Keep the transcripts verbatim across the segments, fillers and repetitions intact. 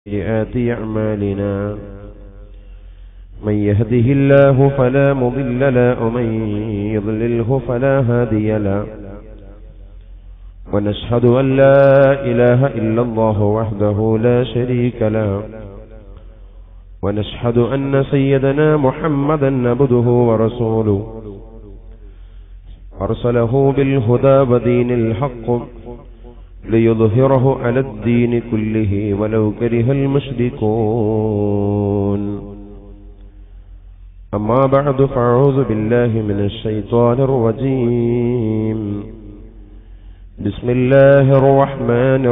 سيئات أعمالنا من يهده الله فلا مضل له ومن يضلله فلا هادي له ونشهد أن لا إله إلا الله وحده لا شريك له ونشهد أن سيدنا محمدا عبده ورسوله أرسله بالهدى ودين الحق ليظهره على الدين كله ولو كره المشركون أما بعد فأعوذ بالله من الشيطان الرجيم بسم الله الرحمن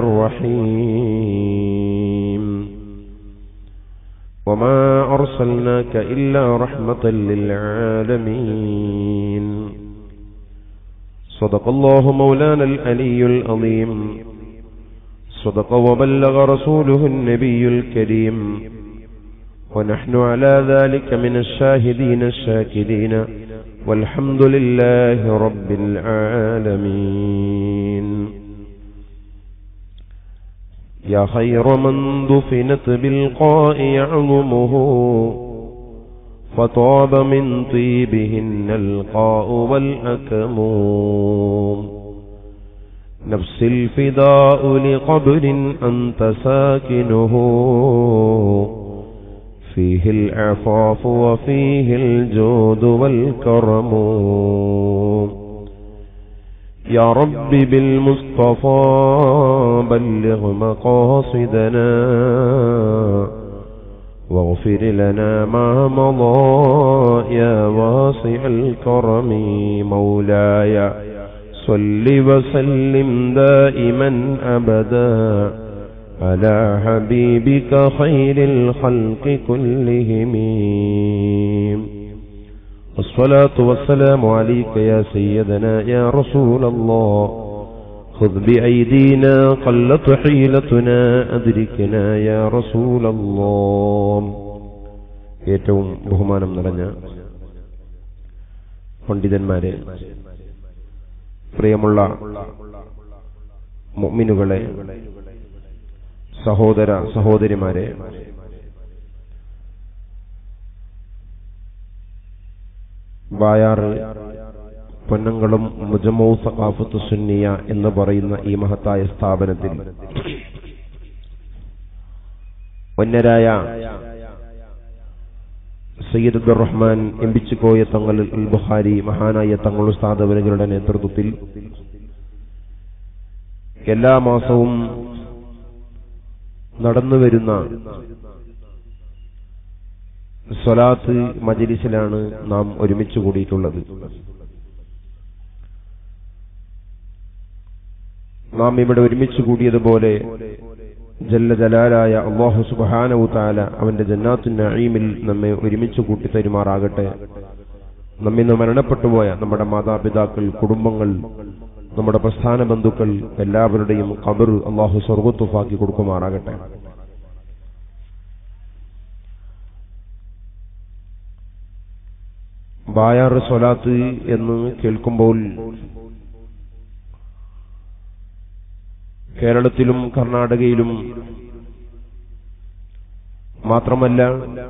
الرحيم وما أرسلناك إلا رحمة للعالمين صدق الله مولانا العلي العظيم صدق وبلغ رسوله النبي الكريم ونحن على ذلك من الشاهدين الشاكرين والحمد لله رب العالمين يا خير من دفنت بالقاء يعظمه فطاب من طيبهن القاء والأكم نفس الفداء لقبر أنت ساكنه فيه العفاف وفيه الجود والكرم يا رب بالمصطفى بلغ مقاصدنا واغفر لنا ما مضى يا واسع الكرم مولاي صل وسلم دائما أبدا على حبيبك خير الخلق كلهم والصلاة والسلام عليك يا سيدنا يا رسول الله خذ بأيدينا قلت حيلتنا أدركنا يا رسول الله. ഏറ്റവും ബഹുമാനം നിറഞ്ഞ പണ്ഡിതന്മാരെ, പ്രിയമുള്ള മുഅ്മിനുകളെ, സഹോദര സഹോദരിമാരെ, ബായാറ് പൊന്നങ്ങളും മുജമഉ സഖാഫത്തു സുന്നിയ എന്ന് പറയുന്ന ഈ മഹത്തായ സ്ഥാപനത്തിൽ വന്യരായ സയ്യിദ് അബ്ദുറഹ്മാൻ എംപിച്ചിക്കോയ തങ്ങൾ അൽ ബുഖാരി മഹാനായ തങ്ങൾ ഉസ്താദ് അവരുടെ നേതൃത്വത്തിൽ എല്ലാ മാസവും നടന്നുവരുന്ന സ്വലാത്ത് മജ്ലിസിലാണ് നാം ഒരുമിച്ച് കൂടിയിട്ടുള്ളത്. നാം ഇവിടെ ഒരുമിച്ച് കൂടിയതുപോലെ ജല്ല ജലാലായ അല്ലാഹു സുബ്ഹാനഹു തആല അവന്റെ ജന്നാത്തുൻ നഈമിൽ നമ്മെ ഒരുമിച്ച് കൂട്ടിത്തരുമാറാകട്ടെ. നമ്മിന്ന് മരണപ്പെട്ടുപോയ നമ്മുടെ മാതാപിതാക്കൾ, കുടുംബങ്ങൾ, നമ്മുടെ പ്രസ്ഥാന ബന്ധുക്കൾ എല്ലാവരുടെയും ഖബർ അല്ലാഹു സ്വർഗ്ഗത്തുഫാക്കി കൊടുക്കുമാറാകട്ടെ. ബായാർ സ്വലാത്ത് എന്ന് കേൾക്കുമ്പോൾ കേരളത്തിലും കർണാടകയിലും മാത്രമല്ല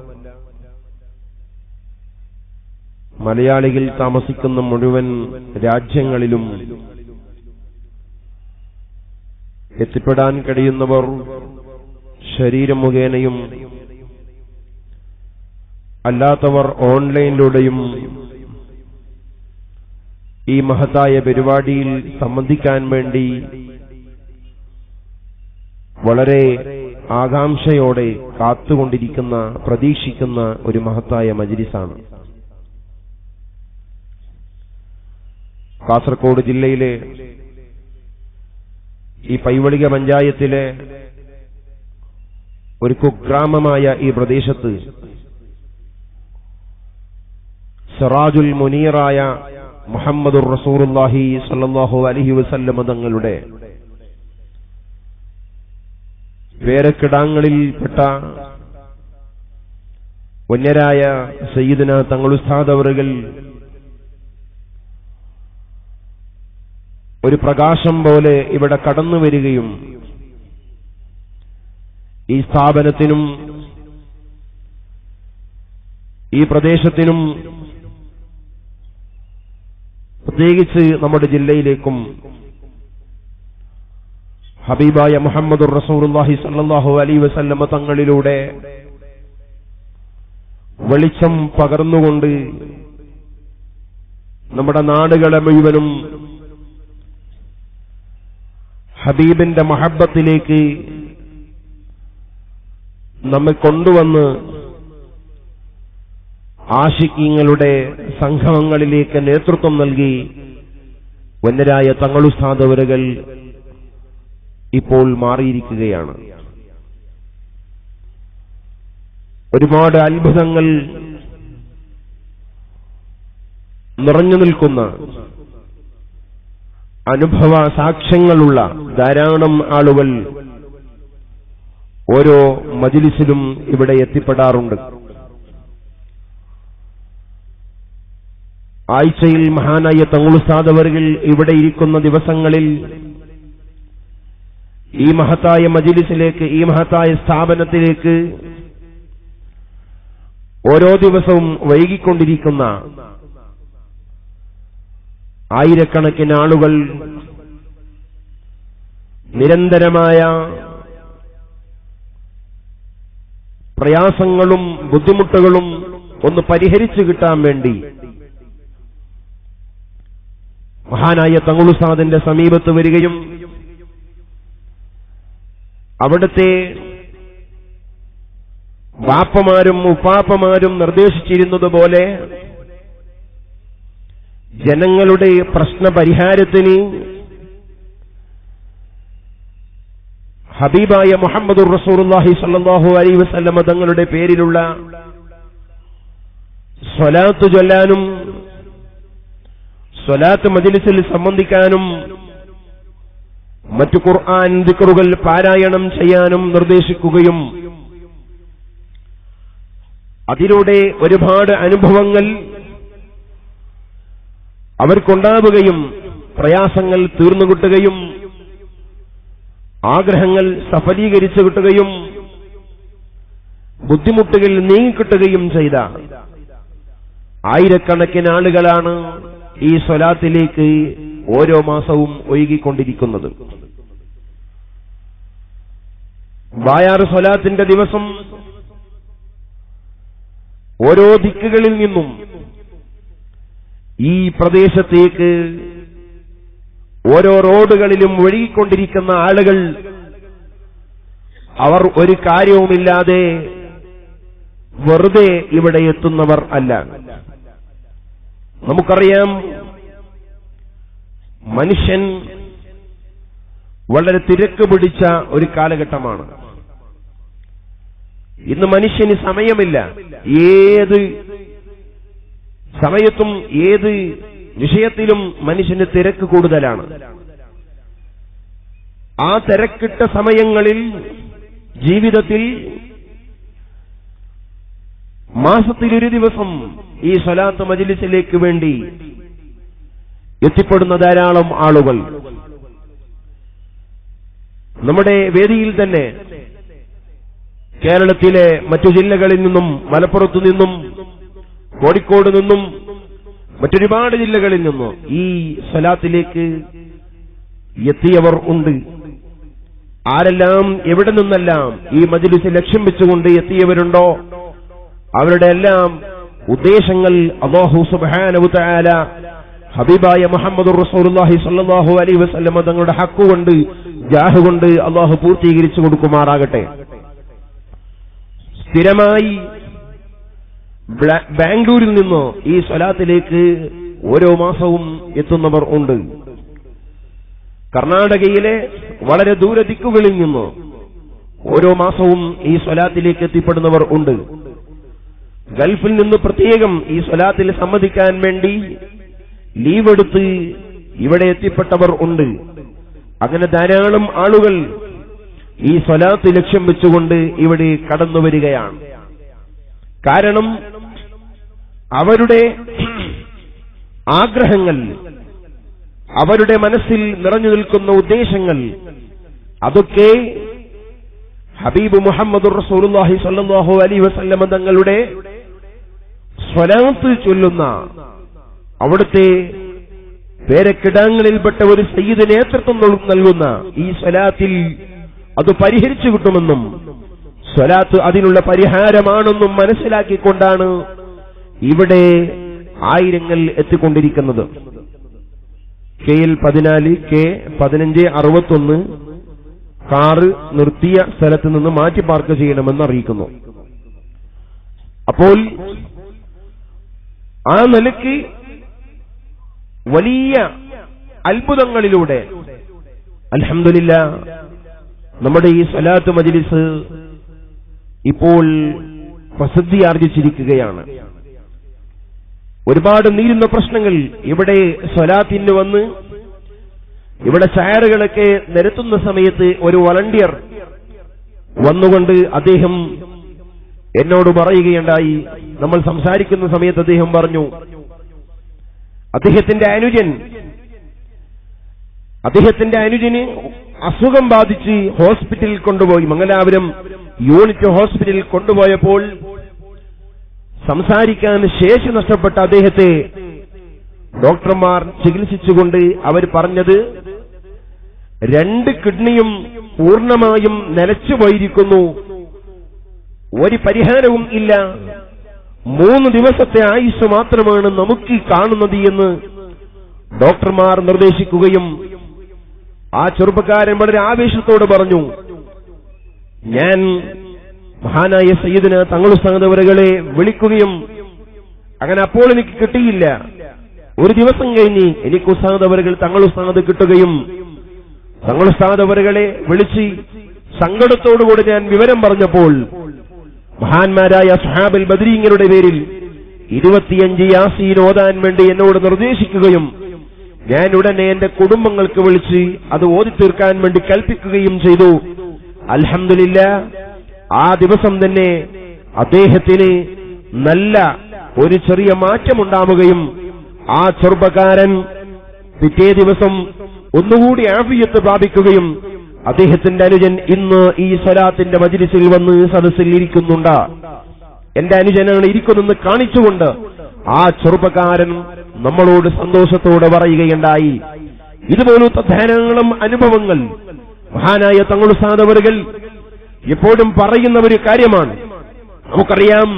മലയാളികൾ താമസിക്കുന്ന മുഴുവൻ രാജ്യങ്ങളിലും എത്തിപ്പെടാൻ കഴിയുന്നവർ ശരീരം മുഖേനയും അല്ലാത്തവർ ഓൺലൈനിലൂടെയും ഈ മഹത്തായ പരിപാടിയിൽ സംബന്ധിക്കാൻ വേണ്ടി വളരെ ആകാംക്ഷയോടെ കാത്തുകൊണ്ടിരിക്കുന്ന, പ്രതീക്ഷിക്കുന്ന ഒരു മഹത്തായ മജ്ലിസാണ്. കാസർഗോഡ് ജില്ലയിലെ ഈ പൈവളിക പഞ്ചായത്തിലെ ഒരു കുഗ്രാമമായ ഈ പ്രദേശത്ത് സിറാജുൽ മുനീറായ മുഹമ്മദുർ റസൂലുള്ളാഹി സ്വല്ലല്ലാഹു അലൈഹി വസല്ലം തങ്ങളുടെ പേരക്കിടാങ്ങളിൽപ്പെട്ട വന്യരായ സയ്യിദുനാ തങ്ങൾ ഉസ്താദ് അവറുകൾ ഒരു പ്രകാശം പോലെ ഇവിടെ കടന്നു വരികയും ഈ സ്ഥാപനത്തിനും ഈ പ്രദേശത്തിനും പ്രത്യേകിച്ച് നമ്മുടെ ജില്ലയിലേക്കും ഹബീബായ മുഹമ്മദുർ റസൂലുള്ളാഹി സ്വല്ലല്ലാഹു അലൈഹി വസല്ലമ തങ്ങളിലൂടെ വെളിച്ചം പകർന്നുകൊണ്ട് നമ്മുടെ നാടുകളെ മുഴുവനും ഹബീബിന്റെ മഹബ്ബത്തിലേക്ക് നമ്മെ കൊണ്ടുവന്ന് ആശിഖീങ്ങളുടെ സംഗമങ്ങളിലേക്ക് നേതൃത്വം നൽകി വന്യരായ തങ്ങളുസ്താദ് അവരുകൾ ഇപ്പോൾ മാറിയിരിക്കുകയാണ്. ഒരുപാട് അത്ഭുതങ്ങൾ നിറഞ്ഞു നിൽക്കുന്ന അനുഭവ സാക്ഷ്യങ്ങളുള്ള ധാരാളം ആളുകൾ ഓരോ മജ്‌ലിസിലും ഇവിടെ എത്തിപ്പെടാറുണ്ട്. ആഴ്ചയിൽ മഹാനായ തങ്ങളുസ്താദ് അവരുകൾ ഇവിടെ ഇരിക്കുന്ന ദിവസങ്ങളിൽ ഈ മഹത്തായ മജ്‌ലിസിലേക്ക്, ഈ മഹത്തായ സ്ഥാപനത്തിലേക്ക് ഓരോ ദിവസവും വൈകിക്കൊണ്ടിരിക്കുന്ന ആയിരക്കണക്കിന് ആളുകൾ നിരന്തരമായ പ്രയാസങ്ങളും ബുദ്ധിമുട്ടുകളും ഒന്ന് പരിഹരിച്ചു കിട്ടാൻ വേണ്ടി മഹാനായ തങ്ങളുസ്താദിന്റെ സമീപത്ത് വരികയും അവിടുത്തെ ബാപ്പമാരും ഉപ്പാപ്പമാരും നിർദ്ദേശിച്ചിരുന്നതുപോലെ ജനങ്ങളുടെ പ്രശ്നപരിഹാരത്തിന് ഹബീബായ മുഹമ്മദുർ റസൂലുള്ളാഹി സ്വല്ലല്ലാഹു അലൈഹി വസല്ലമ തങ്ങളുടെ പേരിലുള്ള സ്വലാത്ത് ചൊല്ലാനും സ്വലാത്ത് മജ്‌ലിസിൽ സംബന്ധിക്കാനും മറ്റു ഖുർആൻ ദിക്റുകൾ പാരായണം ചെയ്യാനും നിർദ്ദേശിക്കുകയും അതിലൂടെ ഒരുപാട് അനുഭവങ്ങൾ അവർക്കുണ്ടാവുകയും പ്രയാസങ്ങൾ തീർന്നുകിട്ടുകയും ആഗ്രഹങ്ങൾ സഫലീകരിച്ചു കിട്ടുകയും ബുദ്ധിമുട്ടുകൾ നീങ്ങിക്കിട്ടുകയും ചെയ്ത ആയിരക്കണക്കിന് ആളുകളാണ് ഈ സ്വലാത്തിലേക്ക് ഓരോ മാസവും ഒഴുകിക്കൊണ്ടിരിക്കുന്നത്. ബായാർ സ്വലാത്തിന്റെ ദിവസം ഓരോ ദിക്കുകളിൽ നിന്നും ഈ പ്രദേശത്തേക്ക് ഓരോ റോഡുകളിലും ഒഴുകിക്കൊണ്ടിരിക്കുന്ന ആളുകൾ അവർ ഒരു കാര്യവുമില്ലാതെ വെറുതെ ഇവിടെ എത്തുന്നവർ അല്ല. നമുക്കറിയാം, മനുഷ്യൻ വളരെ തിരക്ക് പിടിച്ച ഒരു കാലഘട്ടമാണ്. ഇന്ന് മനുഷ്യന് സമയമില്ല. ഏത് സമയത്തും ഏത് വിഷയത്തിലും മനുഷ്യന് തിരക്ക് കൂടുതലാണ്. ആ തിരക്കിട്ട സമയങ്ങളിൽ ജീവിതത്തിൽ മാസത്തിലൊരു ദിവസം ഈ സ്വലാത്ത് മജ്‌ലിസിലേക്ക് വേണ്ടി എത്തിപ്പെടുന്ന ധാരാളം ആളുകൾ നമ്മുടെ വേദിയിൽ തന്നെ കേരളത്തിലെ മറ്റു ജില്ലകളിൽ നിന്നും, മലപ്പുറത്തു നിന്നും, കോഴിക്കോട് നിന്നും, മറ്റൊരുപാട് ജില്ലകളിൽ നിന്നും ഈ സ്വലാത്തിലേക്ക് എത്തിയവർ ഉണ്ട്. ആരെല്ലാം എവിടെ നിന്നെല്ലാം ഈ മജ്‌ലിസ് ലക്ഷ്യം വെച്ചുകൊണ്ട് എത്തിയവരുണ്ടോ അവരുടെ എല്ലാം ഉദ്ദേശങ്ങൾ അല്ലാഹു സുബ്ഹാനഹു വ തആല ഹബീബായ മുഹമ്മദുർ റസൂലുള്ളാഹി സ്വല്ലല്ലാഹു അലൈഹി വസല്ലം തങ്ങളുടെ ഹക്ക് കൊണ്ട്, ജാഹ് കൊണ്ട് അല്ലാഹു പൂർത്തീകരിച്ചു കൊടുക്കുമാറാകട്ടെ. സ്ഥിരമായി ബാംഗ്ലൂരിൽ നിന്നോ ഈ സ്വലാത്തിലേക്ക് ഓരോ മാസവും എത്തുന്നവർ ഉണ്ട്. കർണാടകയിലെ വളരെ ദൂരദിക്കുകളിൽ നിന്നോ ഓരോ മാസവും ഈ സ്വലാത്തിലേക്ക് എത്തിപ്പെടുന്നവർ ഉണ്ട്. ഗൾഫിൽ നിന്ന് പ്രത്യേകം ഈ സ്വലാത്തിൽ സംബന്ധിക്കാൻ വേണ്ടി ലീവ് എടുത്ത് ഇവിടെ എത്തിപ്പെട്ടവർ ഉണ്ട്. അങ്ങനെ ധാരാളം ആളുകൾ ഈ സ്വലാത്ത് ലക്ഷ്യം വെച്ചുകൊണ്ട് ഇവിടെ കടന്നു വരികയാണ്. കാരണം അവരുടെ ആഗ്രഹങ്ങൾ, അവരുടെ മനസ്സിൽ നിറഞ്ഞു നിൽക്കുന്ന ഉദ്ദേശങ്ങൾ, അതൊക്കെ ഹബീബ് മുഹമ്മദ് റസൂലുള്ളാഹി സ്വല്ലല്ലാഹു അലൈഹി വസല്ലം തങ്ങളുടെ സ്വലാത്ത് ചൊല്ലുന്ന അവിടുത്തെ പേരക്കിടാങ്ങളിൽപ്പെട്ട ഒരു സയ്യിദ് നേതൃത്വം നൽകുന്ന ഈ സ്വലാത്തിൽ അത് പരിഹരിച്ചു കിട്ടുമെന്നും സ്വലാത്ത് അതിനുള്ള പരിഹാരമാണെന്നും മനസ്സിലാക്കിക്കൊണ്ടാണ് ഇവിടെ ആയിരങ്ങൾ എത്തിക്കൊണ്ടിരിക്കുന്നത്. കെ എൽ പതിനാല് കെ പതിനഞ്ച് അറുപത്തൊന്ന് കാറ് നിർത്തിയ സ്ഥലത്ത് നിന്ന് മാറ്റി പാർക്ക് ചെയ്യണമെന്ന് അറിയിക്കുന്നു. അപ്പോൾ ആ നിലയ്ക്ക് വലിയ അത്ഭുതങ്ങളിലൂടെ അൽഹംദുലില്ലാഹ് നമ്മുടെ ഈ സ്വലാത്ത് മജ്ലിസ് ഇപ്പോൾ പ്രസിദ്ധി ആർജിച്ചിരിക്കുകയാണ്. ഒരുപാട് നീരുന്ന പ്രശ്നങ്ങൾ ഇവിടെ സ്വലാത്തിന് വന്ന് ഇവിടെ ചായറുകളൊക്കെ നിരത്തുന്ന സമയത്ത് ഒരു വളണ്ടിയർ വന്നുകൊണ്ട് അദ്ദേഹം എന്നോട് പറയുകയുണ്ടായി. നമ്മൾ സംസാരിക്കുന്ന സമയത്ത് അദ്ദേഹം പറഞ്ഞു, അദ്ദേഹത്തിന്റെ അനുജൻ അദ്ദേഹത്തിന്റെ അനുജന് അസുഖം ബാധിച്ച് ഹോസ്പിറ്റലിൽ കൊണ്ടുപോയി. മംഗലാപുരം യൂണിറ്റ് ഹോസ്പിറ്റലിൽ കൊണ്ടുപോയപ്പോൾ സംസാരിക്കാൻ ശേഷി നഷ്ടപ്പെട്ട അദ്ദേഹത്തെ ഡോക്ടർമാർ ചികിത്സിച്ചുകൊണ്ട് അവർ പറഞ്ഞത് രണ്ട് കിഡ്നിയും പൂർണ്ണമായും നിലച്ചുപോയിരിക്കുന്നു, ഒരു പരിഹാരവും ഇല്ല, മൂന്ന് ദിവസത്തെ ആയുസ് മാത്രമാണ് നമുക്ക് കാണുന്നത് എന്ന് ഡോക്ടർമാർ നിർദ്ദേശിക്കുകയും ആ ചെറുപ്പക്കാരൻ വളരെ ആവേശത്തോട് പറഞ്ഞു, ഞാൻ മഹാനായ സയ്യിദിന തങ്ങൾ ഉസ്താദ് അവരുകളെ വിളിക്കുകയും അങ്ങനെ അപ്പോൾ എനിക്ക് കിട്ടിയില്ല. ഒരു ദിവസം കഴിഞ്ഞ് എനിക്ക് ഉസ്താദ് അവരുകൾ തങ്ങൾ ഉസ്താദ് കിട്ടുകയും തങ്ങൾ ഉസ്താദ് അവരുകളെ വിളിച്ച് സങ്കടത്തോടുകൂടി ഞാൻ വിവരം പറഞ്ഞപ്പോൾ മഹാന്മാരായ സ്വഹാബൽ ബദരീങ്ങളുടെ പേരിൽ ഇരുപത്തിയഞ്ച് യാസീൻ ഓതാൻ വേണ്ടി എന്നോട് നിർദ്ദേശിക്കുകയും ഞാൻ ഉടനെ എന്റെ കുടുംബങ്ങൾക്ക് വിളിച്ച് അത് ഓതി തീർക്കാൻ വേണ്ടി കൽപ്പിക്കുകയും ചെയ്തു. അൽഹംദുലില്ലാഹ് ആ ദിവസം തന്നെ അദ്ദേഹത്തിന് നല്ല ഒരു ചെറിയ മാറ്റമുണ്ടാവുകയും ആ ചെറുപ്പക്കാരൻ പിറ്റേ ദിവസം ഒന്നുകൂടി ആഫിയത്ത് പ്രാപിക്കുകയും അദ്ദേഹത്തിന്റെ അനുജൻ ഇന്ന് ഈ സ്വലാത്തിന്റെ മജ്ലിസിൽ വന്ന് സദസ്സിൽ ഇരിക്കുന്നുണ്ട്. എന്റെ അനുജനാണ് ഇരിക്കുന്നെന്ന് കാണിച്ചുകൊണ്ട് ആ ചെറുപ്പക്കാരൻ നമ്മളോട് സന്തോഷത്തോടെ പറയുകയുണ്ടായി. ഇതുപോലത്തെ ധാരാളം അനുഭവങ്ങൾ മഹാനായ തങ്ങൾ ഉസ്താദ് അവരുകൾ എപ്പോഴും പറയുന്ന ഒരു കാര്യമാണ്. നമുക്കറിയാം,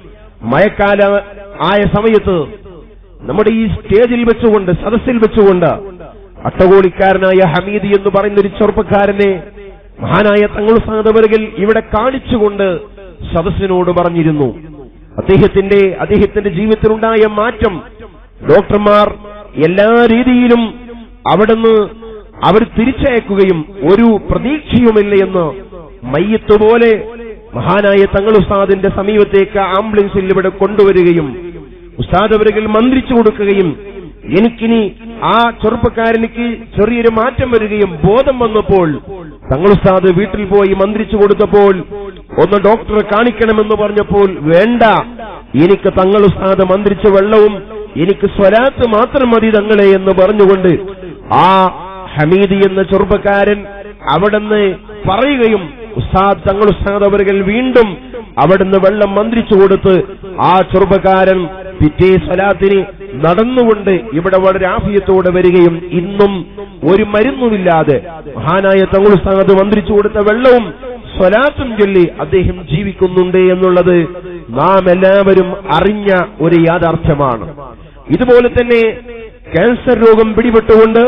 മഴക്കാല ആയ സമയത്ത് നമ്മുടെ ഈ സ്റ്റേജിൽ വെച്ചുകൊണ്ട് സദസ്സിൽ വെച്ചുകൊണ്ട് അട്ടകോളിക്കാരനായ ഹമീദ് എന്ന് പറയുന്ന ഒരു ചെറുപ്പക്കാരനെ മഹാനായ തങ്ങൾ ഉസ്താദ് അവരുകൾ ഇവിടെ കാണിച്ചുകൊണ്ട് സദസ്സിനോട് പറഞ്ഞിരുന്നു. അദ്ദേഹത്തിന്റെ അദ്ദേഹത്തിന്റെ ജീവിതത്തിലുണ്ടായ മാറ്റം ഡോക്ടർമാർ എല്ലാ രീതിയിലും അവിടുന്ന് അവർ തിരിച്ചയക്കുകയും ഒരു പ്രതീക്ഷയുമില്ല എന്ന് മയ്യത്ത് പോലെ മഹാനായ തങ്ങൾ ഉസ്താദിന്റെ സമീപത്തേക്ക് ആംബുലൻസിൽ ഇവിടെ കൊണ്ടുവരികയും ഉസ്താദ് അവരുകൾ മന്ത്രിച്ചു കൊടുക്കുകയും എനിക്കിനി ആ ചെറുപ്പക്കാരനിക്ക് ചെറിയൊരു മാറ്റം വരികയും ബോധം വന്നപ്പോൾ തങ്ങൾ ഉസ്താദ് വീട്ടിൽ പോയി മന്ത്രിച്ചു കൊടുത്തപ്പോൾ ഒന്ന് ഡോക്ടറെ കാണിക്കണമെന്ന് പറഞ്ഞപ്പോൾ വേണ്ട, എനിക്ക് തങ്ങൾ ഉസ്താദ് മന്ത്രിച്ച വെള്ളവും എനിക്ക് സ്വലാത്ത് മാത്രം മതി തങ്ങളെ എന്ന് പറഞ്ഞുകൊണ്ട് ആ ഹമീദ് എന്ന ചെറുപ്പക്കാരൻ അവിടുന്ന് പറയുകയും ഉസ്താദ് തങ്ങൾ ഉസ്താദ് അവരുകൾ വീണ്ടും അവിടുന്ന് വെള്ളം മന്ത്രിച്ചു കൊടുത്ത് ആ ചെറുപ്പക്കാരൻ പിറ്റേ സ്വലാത്തിന് നടന്നുകൊണ്ട് ഇവിടെ വളരെ ആഫിയത്തോടെ വരികയും ഇന്നും ഒരു മരുന്നുമില്ലാതെ മഹാനായ തങ്ങൾ ഉസ്താദ് മന്ത്രിച്ചു കൊടുത്ത വെള്ളവും സ്വലാത്തും ചൊല്ലി അദ്ദേഹം ജീവിക്കുന്നുണ്ട് എന്നുള്ളത് നാം എല്ലാവരും അറിഞ്ഞ ഒരു യാഥാർത്ഥ്യമാണ്. ഇതുപോലെ തന്നെ ക്യാൻസർ രോഗം പിടിപെട്ടുകൊണ്ട്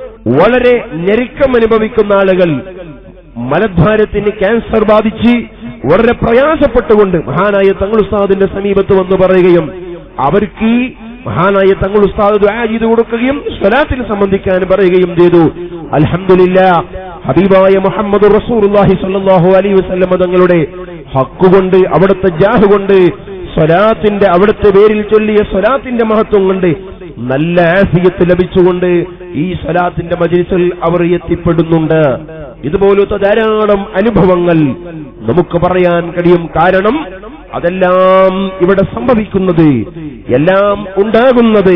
വളരെ ഞെരുക്കം അനുഭവിക്കുന്ന ആളുകൾ, മലദ്വാരത്തിന് ക്യാൻസർ ബാധിച്ച് വളരെ പ്രയാസപ്പെട്ടുകൊണ്ട് മഹാനായ തങ്ങൾ ഉസ്താദിന്റെ സമീപത്ത് വന്ന് പറയുകയും അവർക്ക് മഹാനായ തങ്ങൾ ഉസ്താദ് ദുആ ചെയ്തു കൊടുക്കുകയും സ്വലാത്തിൽ സംബന്ധിക്കാൻ പറയുകയും ചെയ്തു. അൽഹംദുലില്ലാഹ് ഹബീബായ മുഹമ്മദ് റസൂലുള്ളാഹി സ്വല്ലല്ലാഹു അലൈഹി വസല്ലം തങ്ങളുടെ ഹക്ക് കൊണ്ട് അവിടുത്തെ ജാഹ് കൊണ്ട് സ്വലാത്തിന്റെ അവിടുത്തെ പേരിൽ ചൊല്ലിയ സ്വലാത്തിന്റെ മഹത്വം കൊണ്ട് നല്ല ആഫിയത്ത് ലഭിച്ചുകൊണ്ട് ഈ സ്വലാത്തിന്റെ മജ്ലിസിൽ അവർ എത്തിപ്പെടുന്നുണ്ട്. ഇതുപോലത്തെ ധാരാളം അനുഭവങ്ങൾ നമുക്ക് പറയാൻ കഴിയും. കാരണം അതെല്ലാം ഇവിടെ സംഭവിക്കുന്നത്, എല്ലാം ഉണ്ടാകുന്നത്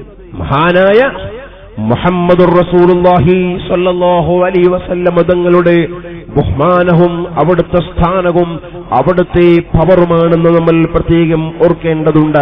മഹാനായ മുഹമ്മദുർ റസൂലുള്ളാഹി സ്വല്ലല്ലാഹു അലൈഹി വസല്ലം തങ്ങളുടെ ബഹുമാനവും അവിടുത്തെ സ്ഥാനവും അവിടുത്തെ പവറുമാണെന്ന് നമ്മൾ പ്രത്യേകം ഓർക്കേണ്ടതുണ്ട്.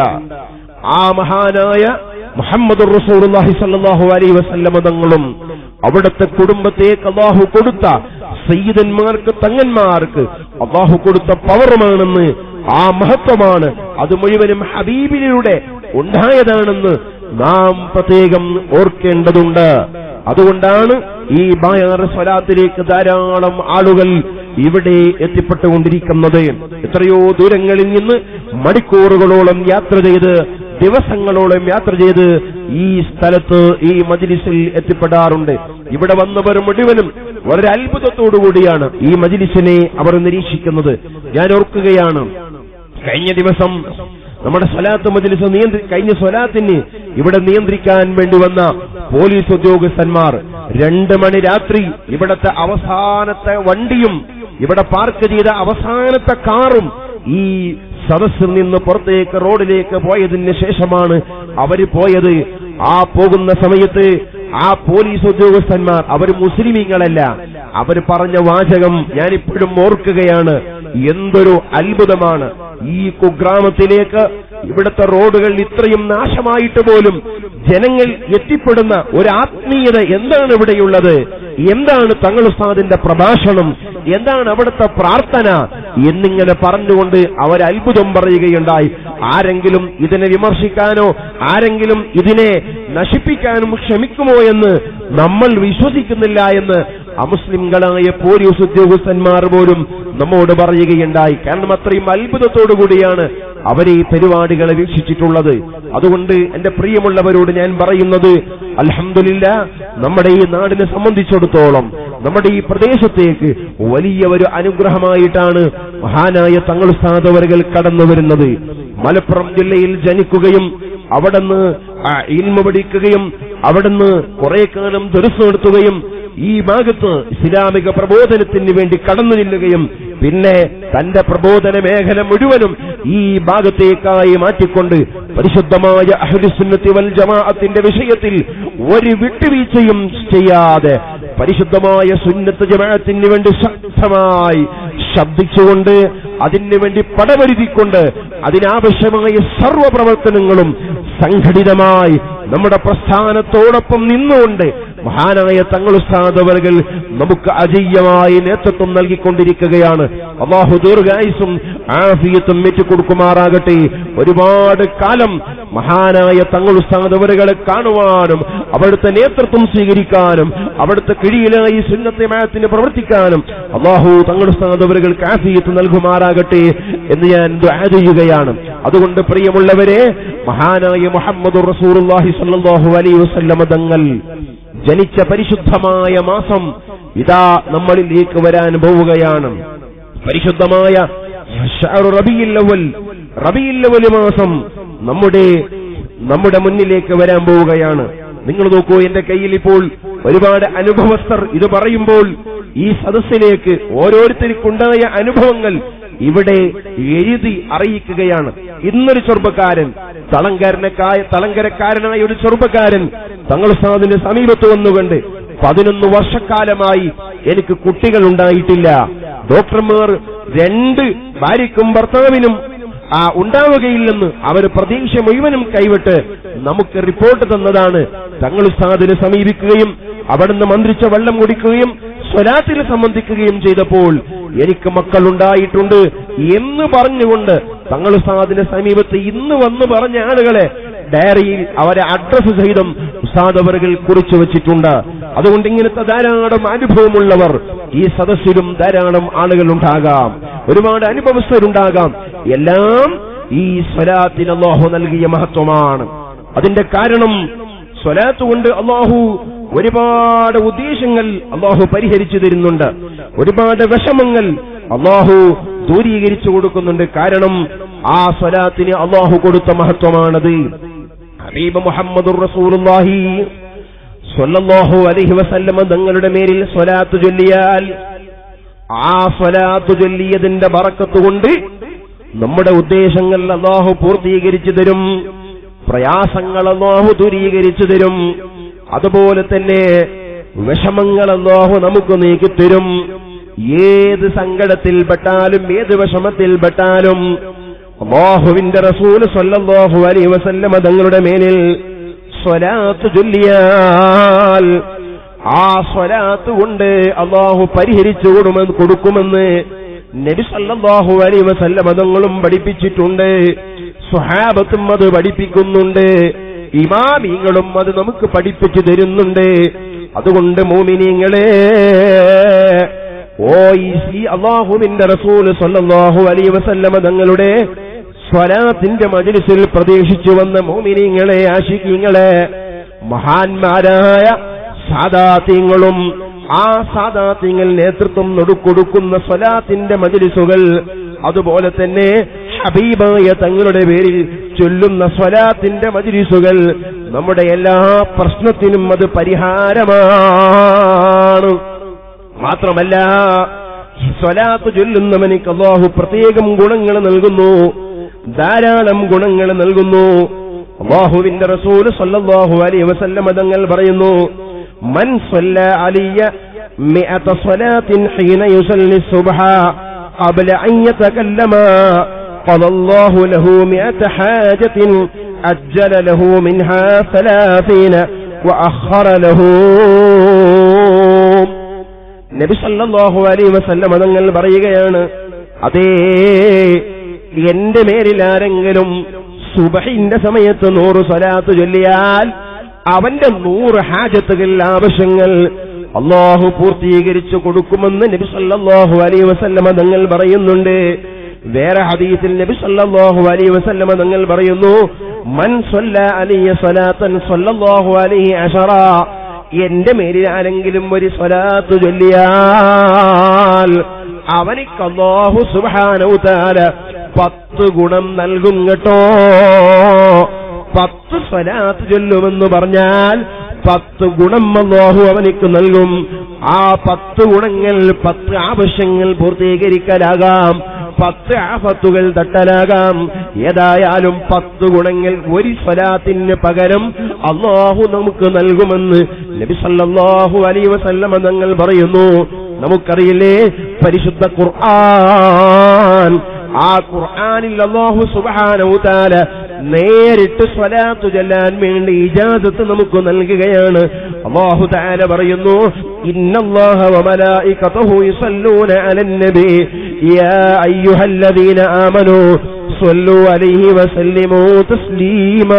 ആ മഹാനായ മുഹമ്മദുർ റസൂലുള്ളാഹി സ്വല്ലല്ലാഹു അലൈഹി വസല്ലം തങ്ങളും അവിടുത്തെ കുടുംബത്തേക്ക് അല്ലാഹു കൊടുത്ത സയ്യിദന്മാർക്ക് തങ്ങന്മാർക്ക് അല്ലാഹു കൊടുത്ത പവറുമാണെന്ന്, ആ മഹത്വമാണ്, അത് മുഴുവനും ഹബീബിലൂടെ ഉണ്ടായതാണെന്ന് നാം പ്രത്യേകം ഓർക്കേണ്ടതുണ്ട്. അതുകൊണ്ടാണ് ഈ ബായാർ സ്വലാത്തിലേക്ക് ധാരാളം ആളുകൾ ഇവിടെ എത്തിപ്പെട്ടുകൊണ്ടിരിക്കുന്നത്. എത്രയോ ദൂരങ്ങളിൽ നിന്ന് മണിക്കൂറുകളോളം യാത്ര ചെയ്ത്, ദിവസങ്ങളോളം യാത്ര ചെയ്ത് ഈ സ്ഥലത്ത് ഈ മജ്ലിസിൽ എത്തിപ്പെടാറുണ്ട്. ഇവിടെ വന്നവർ മുഴുവനും വളരെ അത്ഭുതത്തോടുകൂടിയാണ് ഈ മജ്ലിസിനെ അവർ നിരീക്ഷിക്കുന്നത്. ഞാൻ ഓർക്കുകയാണ്, കഴിഞ്ഞ ദിവസം നമ്മുടെ സ്വലാത്ത് മജ്ലിസ് നിയന്ത്രി കഴിഞ്ഞ സ്വലാത്തിന് ഇവിടെ നിയന്ത്രിക്കാൻ വേണ്ടി വന്ന പോലീസ് ഉദ്യോഗസ്ഥന്മാർ രണ്ട് മണി രാത്രി ഇവിടത്തെ അവസാനത്തെ വണ്ടിയും ഇവിടെ പാർക്ക് ചെയ്ത അവസാനത്തെ കാറും ഈ സദസ്സിൽ നിന്ന് പുറത്തേക്ക് റോഡിലേക്ക് പോയതിന് ശേഷമാണ് അവര് പോയത്. ആ പോകുന്ന സമയത്ത് ആ പോലീസ് ഉദ്യോഗസ്ഥന്മാർ അവർ മുസ്ലിമീങ്ങളല്ല, അവർ പറഞ്ഞ വാചകം ഞാനിപ്പോഴും ഓർക്കുകയാണ്. എന്തൊരു അത്ഭുതമാണ്! ഈ കുഗ്രാമത്തിലേക്ക് ഇവിടുത്തെ റോഡുകൾ ഇത്രയും നാശമായിട്ട് പോലും ജനങ്ങൾ എത്തിപ്പെടുന്ന ഒരു ആത്മീയത എന്താണ് ഇവിടെയുള്ളത്? എന്താണ് തങ്ങൾ ഉസ്താദിന്റെ പ്രഭാഷണം? എന്താണ് അവിടുത്തെ പ്രാർത്ഥന? എന്നിങ്ങനെ പറഞ്ഞുകൊണ്ട് അവർ അത്ഭുതം പറയുകയുണ്ടായി. ആരെങ്കിലും ഇതിനെ വിമർശിക്കാനോ ആരെങ്കിലും ഇതിനെ നശിപ്പിക്കാനും ക്ഷമിക്കുമോ എന്ന് നമ്മൾ വിശ്വസിക്കുന്നില്ല എന്ന് അമുസ്ലിംകളായ പോലീസ് ഉദ്യോഗസ്ഥന്മാർ പോലും നമ്മോട് പറയുകയുണ്ടായി. കാരണം അത്രയും അത്ഭുതത്തോടുകൂടിയാണ് അവരെ ഈ പരിപാടികളെ വീക്ഷിച്ചിട്ടുള്ളത്. അതുകൊണ്ട് എന്റെ പ്രിയമുള്ളവരോട് ഞാൻ പറയുന്നത്, അൽഹംദുലില്ലാ, നമ്മുടെ ഈ നാടിനെ സംബന്ധിച്ചിടത്തോളം നമ്മുടെ ഈ പ്രദേശത്തേക്ക് വലിയ ഒരു അനുഗ്രഹമായിട്ടാണ് മഹാനായ തങ്ങൾ ഉസ്താദ് അവர்கள் കടന്നു വരുന്നത്. മലപ്പുറം ജില്ലയിൽ ജനിക്കുകയും അവിടുന്ന് ഇൽമു പഠിക്കുകയും അവിടുന്ന് കുറെ കാലം ദർസ് നടത്തുകയും ഈ ഭാഗത്ത് ഇസ്ലാമിക പ്രബോധനത്തിന് വേണ്ടി കടന്നു ചെല്ലുകയും പിന്നെ തന്റെ പ്രബോധന മേഖല മുഴുവനും ഈ ഭാഗത്തേക്കായി മാറ്റിക്കൊണ്ട് പരിശുദ്ധമായ അഹ്ലുസുന്നത്തി വൽ ജമാഅത്തിന്റെ വിഷയത്തിൽ ഒരു വിട്ടുവീഴ്ചയും ചെയ്യാതെ പരിശുദ്ധമായ സുന്നത്ത് ജമാഅത്തിന് വേണ്ടി ശക്തമായി ശബ്ദിച്ചുകൊണ്ട് അതിനു വേണ്ടി പടപൊരുതിക്കൊണ്ട് അതിനാവശ്യമായ സർവ്വ പ്രവർത്തനങ്ങളും സംഘടിതമായി നമ്മുടെ പ്രസ്ഥാനത്തോടൊപ്പം നിന്നുകൊണ്ട് മഹാനായ തങ്ങൾ ഉസ്താദ് അവர்கள் നമുക്ക് അജയ്യമായി നേതൃത്വം നൽകിക്കൊണ്ടിരിക്കുകയാണ്. അല്ലാഹു ദീർഘായുസ്സും ആഫിയത്തും ഏറ്റുകൊടുക്കുമാറാകട്ടെ. ഒരുപാട് കാലം മഹാനായ തങ്ങൾ ഉസ്താദ് അവരെ കാണുവാനും അവിടുത്തെ നേതൃത്വം സ്വീകരിക്കാനും അവിടുത്തെ കീഴിലായി സുന്നത്ത് ജമാഅത്തിന് പ്രവർത്തിക്കാനും അല്ലാഹു തങ്ങൾ ഉസ്താദ് അവർക്ക് ആഫിയത്ത് നൽകുമാറാകട്ടെ എന്ന് ഞാൻ ദുആ ചെയ്യുകയാണ്. അതുകൊണ്ട് പ്രിയമുള്ളവരെ, മഹാനായ മുഹമ്മദുർ റസൂലുള്ളാഹി സ്വല്ലല്ലാഹു അലൈഹി വസല്ലം തങ്ങൾ ജനിച്ച പരിശുദ്ധമായ മാസം ഇതാ നമ്മളിലേക്ക് വരാൻ പോവുകയാണ്. പരിശുദ്ധമായ റബീഉൽ അവ്വൽ റബീഉൽ അവ്വൽ മാസം നമ്മുടെ നമ്മുടെ മുന്നിലേക്ക് വരാൻ പോവുകയാണ്. നിങ്ങൾ നോക്കൂ, എന്റെ കയ്യിൽ ഇപ്പോൾ ഒരുപാട് അനുഭവസ്ഥർ ഇത് പറയുമ്പോൾ ഈ സദസ്സിലേക്ക് ഓരോരുത്തർക്കുണ്ടായ അനുഭവങ്ങൾ ഇവിടെ എഴുതി അറിയിക്കുകയാണ്. ഇന്നൊരു ചെറുപ്പക്കാരൻ, തളങ്കരക്കായ തളങ്കരക്കാരനായ ഒരു ചെറുപ്പക്കാരൻ തങ്ങൾ ഉസ്താദിന്റെ സമീപത്ത് വന്നുകൊണ്ട് പതിനൊന്ന് വർഷക്കാലമായി എനിക്ക് കുട്ടികൾ ഉണ്ടായിട്ടില്ല. ഡോക്ടർമാർ രണ്ട് ഭാര്യയ്ക്കും ഭർത്താവിനും ആ ഉണ്ടാവുകയില്ലെന്ന് അവർ പ്രതീക്ഷ മുഴുവനും കൈവിട്ട് നമുക്ക് റിപ്പോർട്ട് തന്നതാണ്. തങ്ങൾ ഉസ്താദിനെ സമീപിക്കുകയും അവിടുന്ന് മന്ത്രിച്ച വെള്ളം കുടിക്കുകയും സ്വലാത്തിൽ സംബന്ധിക്കുകയും ചെയ്തപ്പോൾ എനിക്ക് മക്കൾ ഉണ്ടായിട്ടുണ്ട് എന്ന് പറഞ്ഞുകൊണ്ട് തങ്ങൾ ഉസ്താദിന്റെ സമീപത്ത് ഇന്ന് വന്ന് പറഞ്ഞ ആളുകളെ ഡയറിയിൽ അവരെ അഡ്രസ് സഹിതം ഉസ്താദ് അവர்கள் കുറിച്ചു വെച്ചിട്ടുണ്ട്. അതുകൊണ്ട് ഇങ്ങനത്തെ ധാരാളം അനുഭവമുള്ളവർ ഈ സദസ്സിലും ധാരാളം ആളുകൾ ഉണ്ടാകാം, ഒരുപാട് അനുഭവസ്ഥരുണ്ടാകാം. എല്ലാം ഈ സ്വലാത്തിന് അല്ലാഹു നൽകിയ മഹത്വമാണ്. അതിന്റെ കാരണം സ്വലാത്ത് കൊണ്ട് അല്ലാഹു ഒരുപാട് ഉദ്ദേശങ്ങൾ അല്ലാഹു പരിഹരിച്ചു തരുന്നുണ്ട്, ഒരുപാട് വിഷമങ്ങൾ അല്ലാഹു ദൂരീകരിച്ചു കൊടുക്കുന്നുണ്ട്. കാരണം ആ സ്വലാത്തിന് അല്ലാഹു കൊടുത്ത മഹത്വമാണത്. ഹബീബ് മുഹമ്മദുർ റസൂലുള്ളാഹി സ്വല്ലല്ലാഹു അലൈഹി വസല്ലം തങ്ങളുടെ മേലിൽ സ്വലാത്ത് ചൊല്ലിയാൽ ആ സ്വലാത്ത് ചൊല്ലിയതിന്റെ ബറക്കത്ത് കൊണ്ട് നമ്മുടെ ഉദ്ദേശങ്ങൾ അല്ലാഹു പൂർത്തീകരിച്ചു തരും, പ്രയാസങ്ങൾ അല്ലാഹു ദൂരീകരിച്ചു തരും, അതുപോലെ തന്നെ വിഷമങ്ങൾ അല്ലാഹു നമുക്ക് നീക്കിത്തരും. ഏത് സങ്കടത്തിൽപ്പെട്ടാലും ഏത് വിഷമത്തിൽപ്പെട്ടാലും അല്ലാഹുവിന്റെ റസൂൽ സ്വല്ലല്ലാഹു അലൈഹി വസല്ലം തങ്ങളുടെ മേലിൽ സ്വലാത്ത് ചൊല്ലിയാൽ ആ സ്വലാത്ത് കൊണ്ട് അല്ലാഹു പരിഹരിച്ചു കൊടുക്കുമെന്ന് നബി സല്ലല്ലാഹു അലൈഹി വസല്ലം തങ്ങളും പഠിപ്പിച്ചിട്ടുണ്ട്. സ്വഹാബത്തും അത് പഠിപ്പിക്കുന്നുണ്ട്. ഇമാമിങ്ങളും അത് നമുക്ക് പഠിപ്പിച്ചു തരുന്നുണ്ട്. അതുകൊണ്ട് മുഅ്മിനീങ്ങളെ, ഓ ഈ അല്ലാഹുവിന്റെ റസൂൽ സ്വല്ലല്ലാഹു അലൈഹി വസല്ലം തങ്ങളുടെ സ്വലാത്തിന്റെ മജ്ലിസിൽ പ്രതീക്ഷിച്ചു വന്ന മുഅ്മിനീങ്ങളെ, ആശിഖീങ്ങളെ, മഹാന്മാരായ സാദാത്യങ്ങളും ആ സാദാത്യങ്ങൾ നേതൃത്വം കൊടുക്കുന്ന സ്വലാത്തിന്റെ മജ്ലിസുകൾ, അതുപോലെ തന്നെ ഹബീബായ തങ്ങളുടെ പേരിൽ ചൊല്ലുന്ന സ്വലാത്തിന്റെ മജ്ലിസുകൾ നമ്മുടെ എല്ലാ പ്രശ്നത്തിനും അത് പരിഹാരമാണ്. മാത്രമല്ല, സ്വലാത്ത് ചൊല്ലുന്നവനിക്ക് അല്ലാഹു പ്രത്യേകം ഗുണങ്ങൾ നൽകുന്നു, ധാരാളം ഗുണങ്ങൾ നൽകുന്നു. അല്ലാഹുവിന്റെ റസൂൽ സ്വല്ലല്ലാഹു അലൈഹി വസല്ലം തങ്ങൾ പറയുന്നു, മൻ സ്വല്ല അലിയ മിഅത സ്വലാത്തിൻ ഹീന യുസല്ലി സുബ്ഹ ഖബ്ല അൻ യതകല്ലമ ഖദല്ലാഹു ലഹു മിഅത ഹാജത്തിൻ അജ്ജല ലഹു മിൻഹാ സലാസീന വഅഖറ ലഹു. നബി സല്ലല്ലാഹു അലൈഹി വസല്ലം തങ്ങൾ പറയുകയാണ്, അതേ, എന്റെ മേലിൽ ആരെങ്കിലും സുബ്ഹിന്റെ സമയത്ത് നൂറ് സ്വലാത്ത് ചൊല്ലിയാൽ അവന്റെ നൂറ് ഹാജത്തുകൾ, ആവശ്യങ്ങൾ അല്ലാഹു പൂർത്തീകരിച്ചു കൊടുക്കുമെന്ന് നബി സല്ലല്ലാഹു അലൈഹി വസല്ലം തങ്ങൾ പറയുന്നുണ്ട്. വേറെ ഹദീസിൽ നബി സല്ലല്ലാഹു അലൈഹി വസല്ലം തങ്ങൾ പറയുന്നു, മൻ സ്വല്ല അലൈഹി സ്വലാത്തൻ സ്വല്ലല്ലാഹു അലൈഹി അശറ, എന്റെ മേലിൽ ആരെങ്കിലും ഒരു സ്വലാത്ത് ചൊല്ലിയാൽ അവനിക്ക് അല്ലാഹു സുബ്ഹാനഹു തആല പത്ത് ഗുണം നൽകും കേട്ടോ. പത്ത് സ്വലാത്ത് ചൊല്ലുമെന്ന് പറഞ്ഞാൽ പത്ത് ഗുണം അല്ലാഹു അവനിക്ക് നൽകും. ആ പത്ത് ഗുണങ്ങൾ പത്ത് ആവശ്യങ്ങൾ പൂർത്തീകരിക്കലാകാം, പത്ത് ആഫത്തുകൾ തട്ടലാകാം. ഏതായാലും പത്ത് ഗുണങ്ങൾ ഒരു സ്വലാത്തിന് പകരം അല്ലാഹു നമുക്ക് നൽകുമെന്ന് നബി സല്ലല്ലാഹു അലൈഹി വസല്ലം തങ്ങൾ പറയുന്നു. നമുക്കറിയില്ലേ, പരിശുദ്ധ ഖുർആൻ, ആ ഖുർആനിൽ അല്ലാഹു സുബ്ഹാനഹു തആല നേരിട്ട് സ്വലാത്ത് ചൊല്ലാൻ വേണ്ടി ഇജാസത്ത് നമുക്ക് നൽകുകയാണ്. അല്ലാഹു തആല പറയുന്നു, ഇന്നല്ലാഹ വമലായികതഹു യുസല്ലൂന അലൻ നബി യാ അയ്യുഹല്ലദീന ആമനൂ സ്വല്ലൂ അലൈഹി വസല്ലിമൂ തസ്ലീമാ.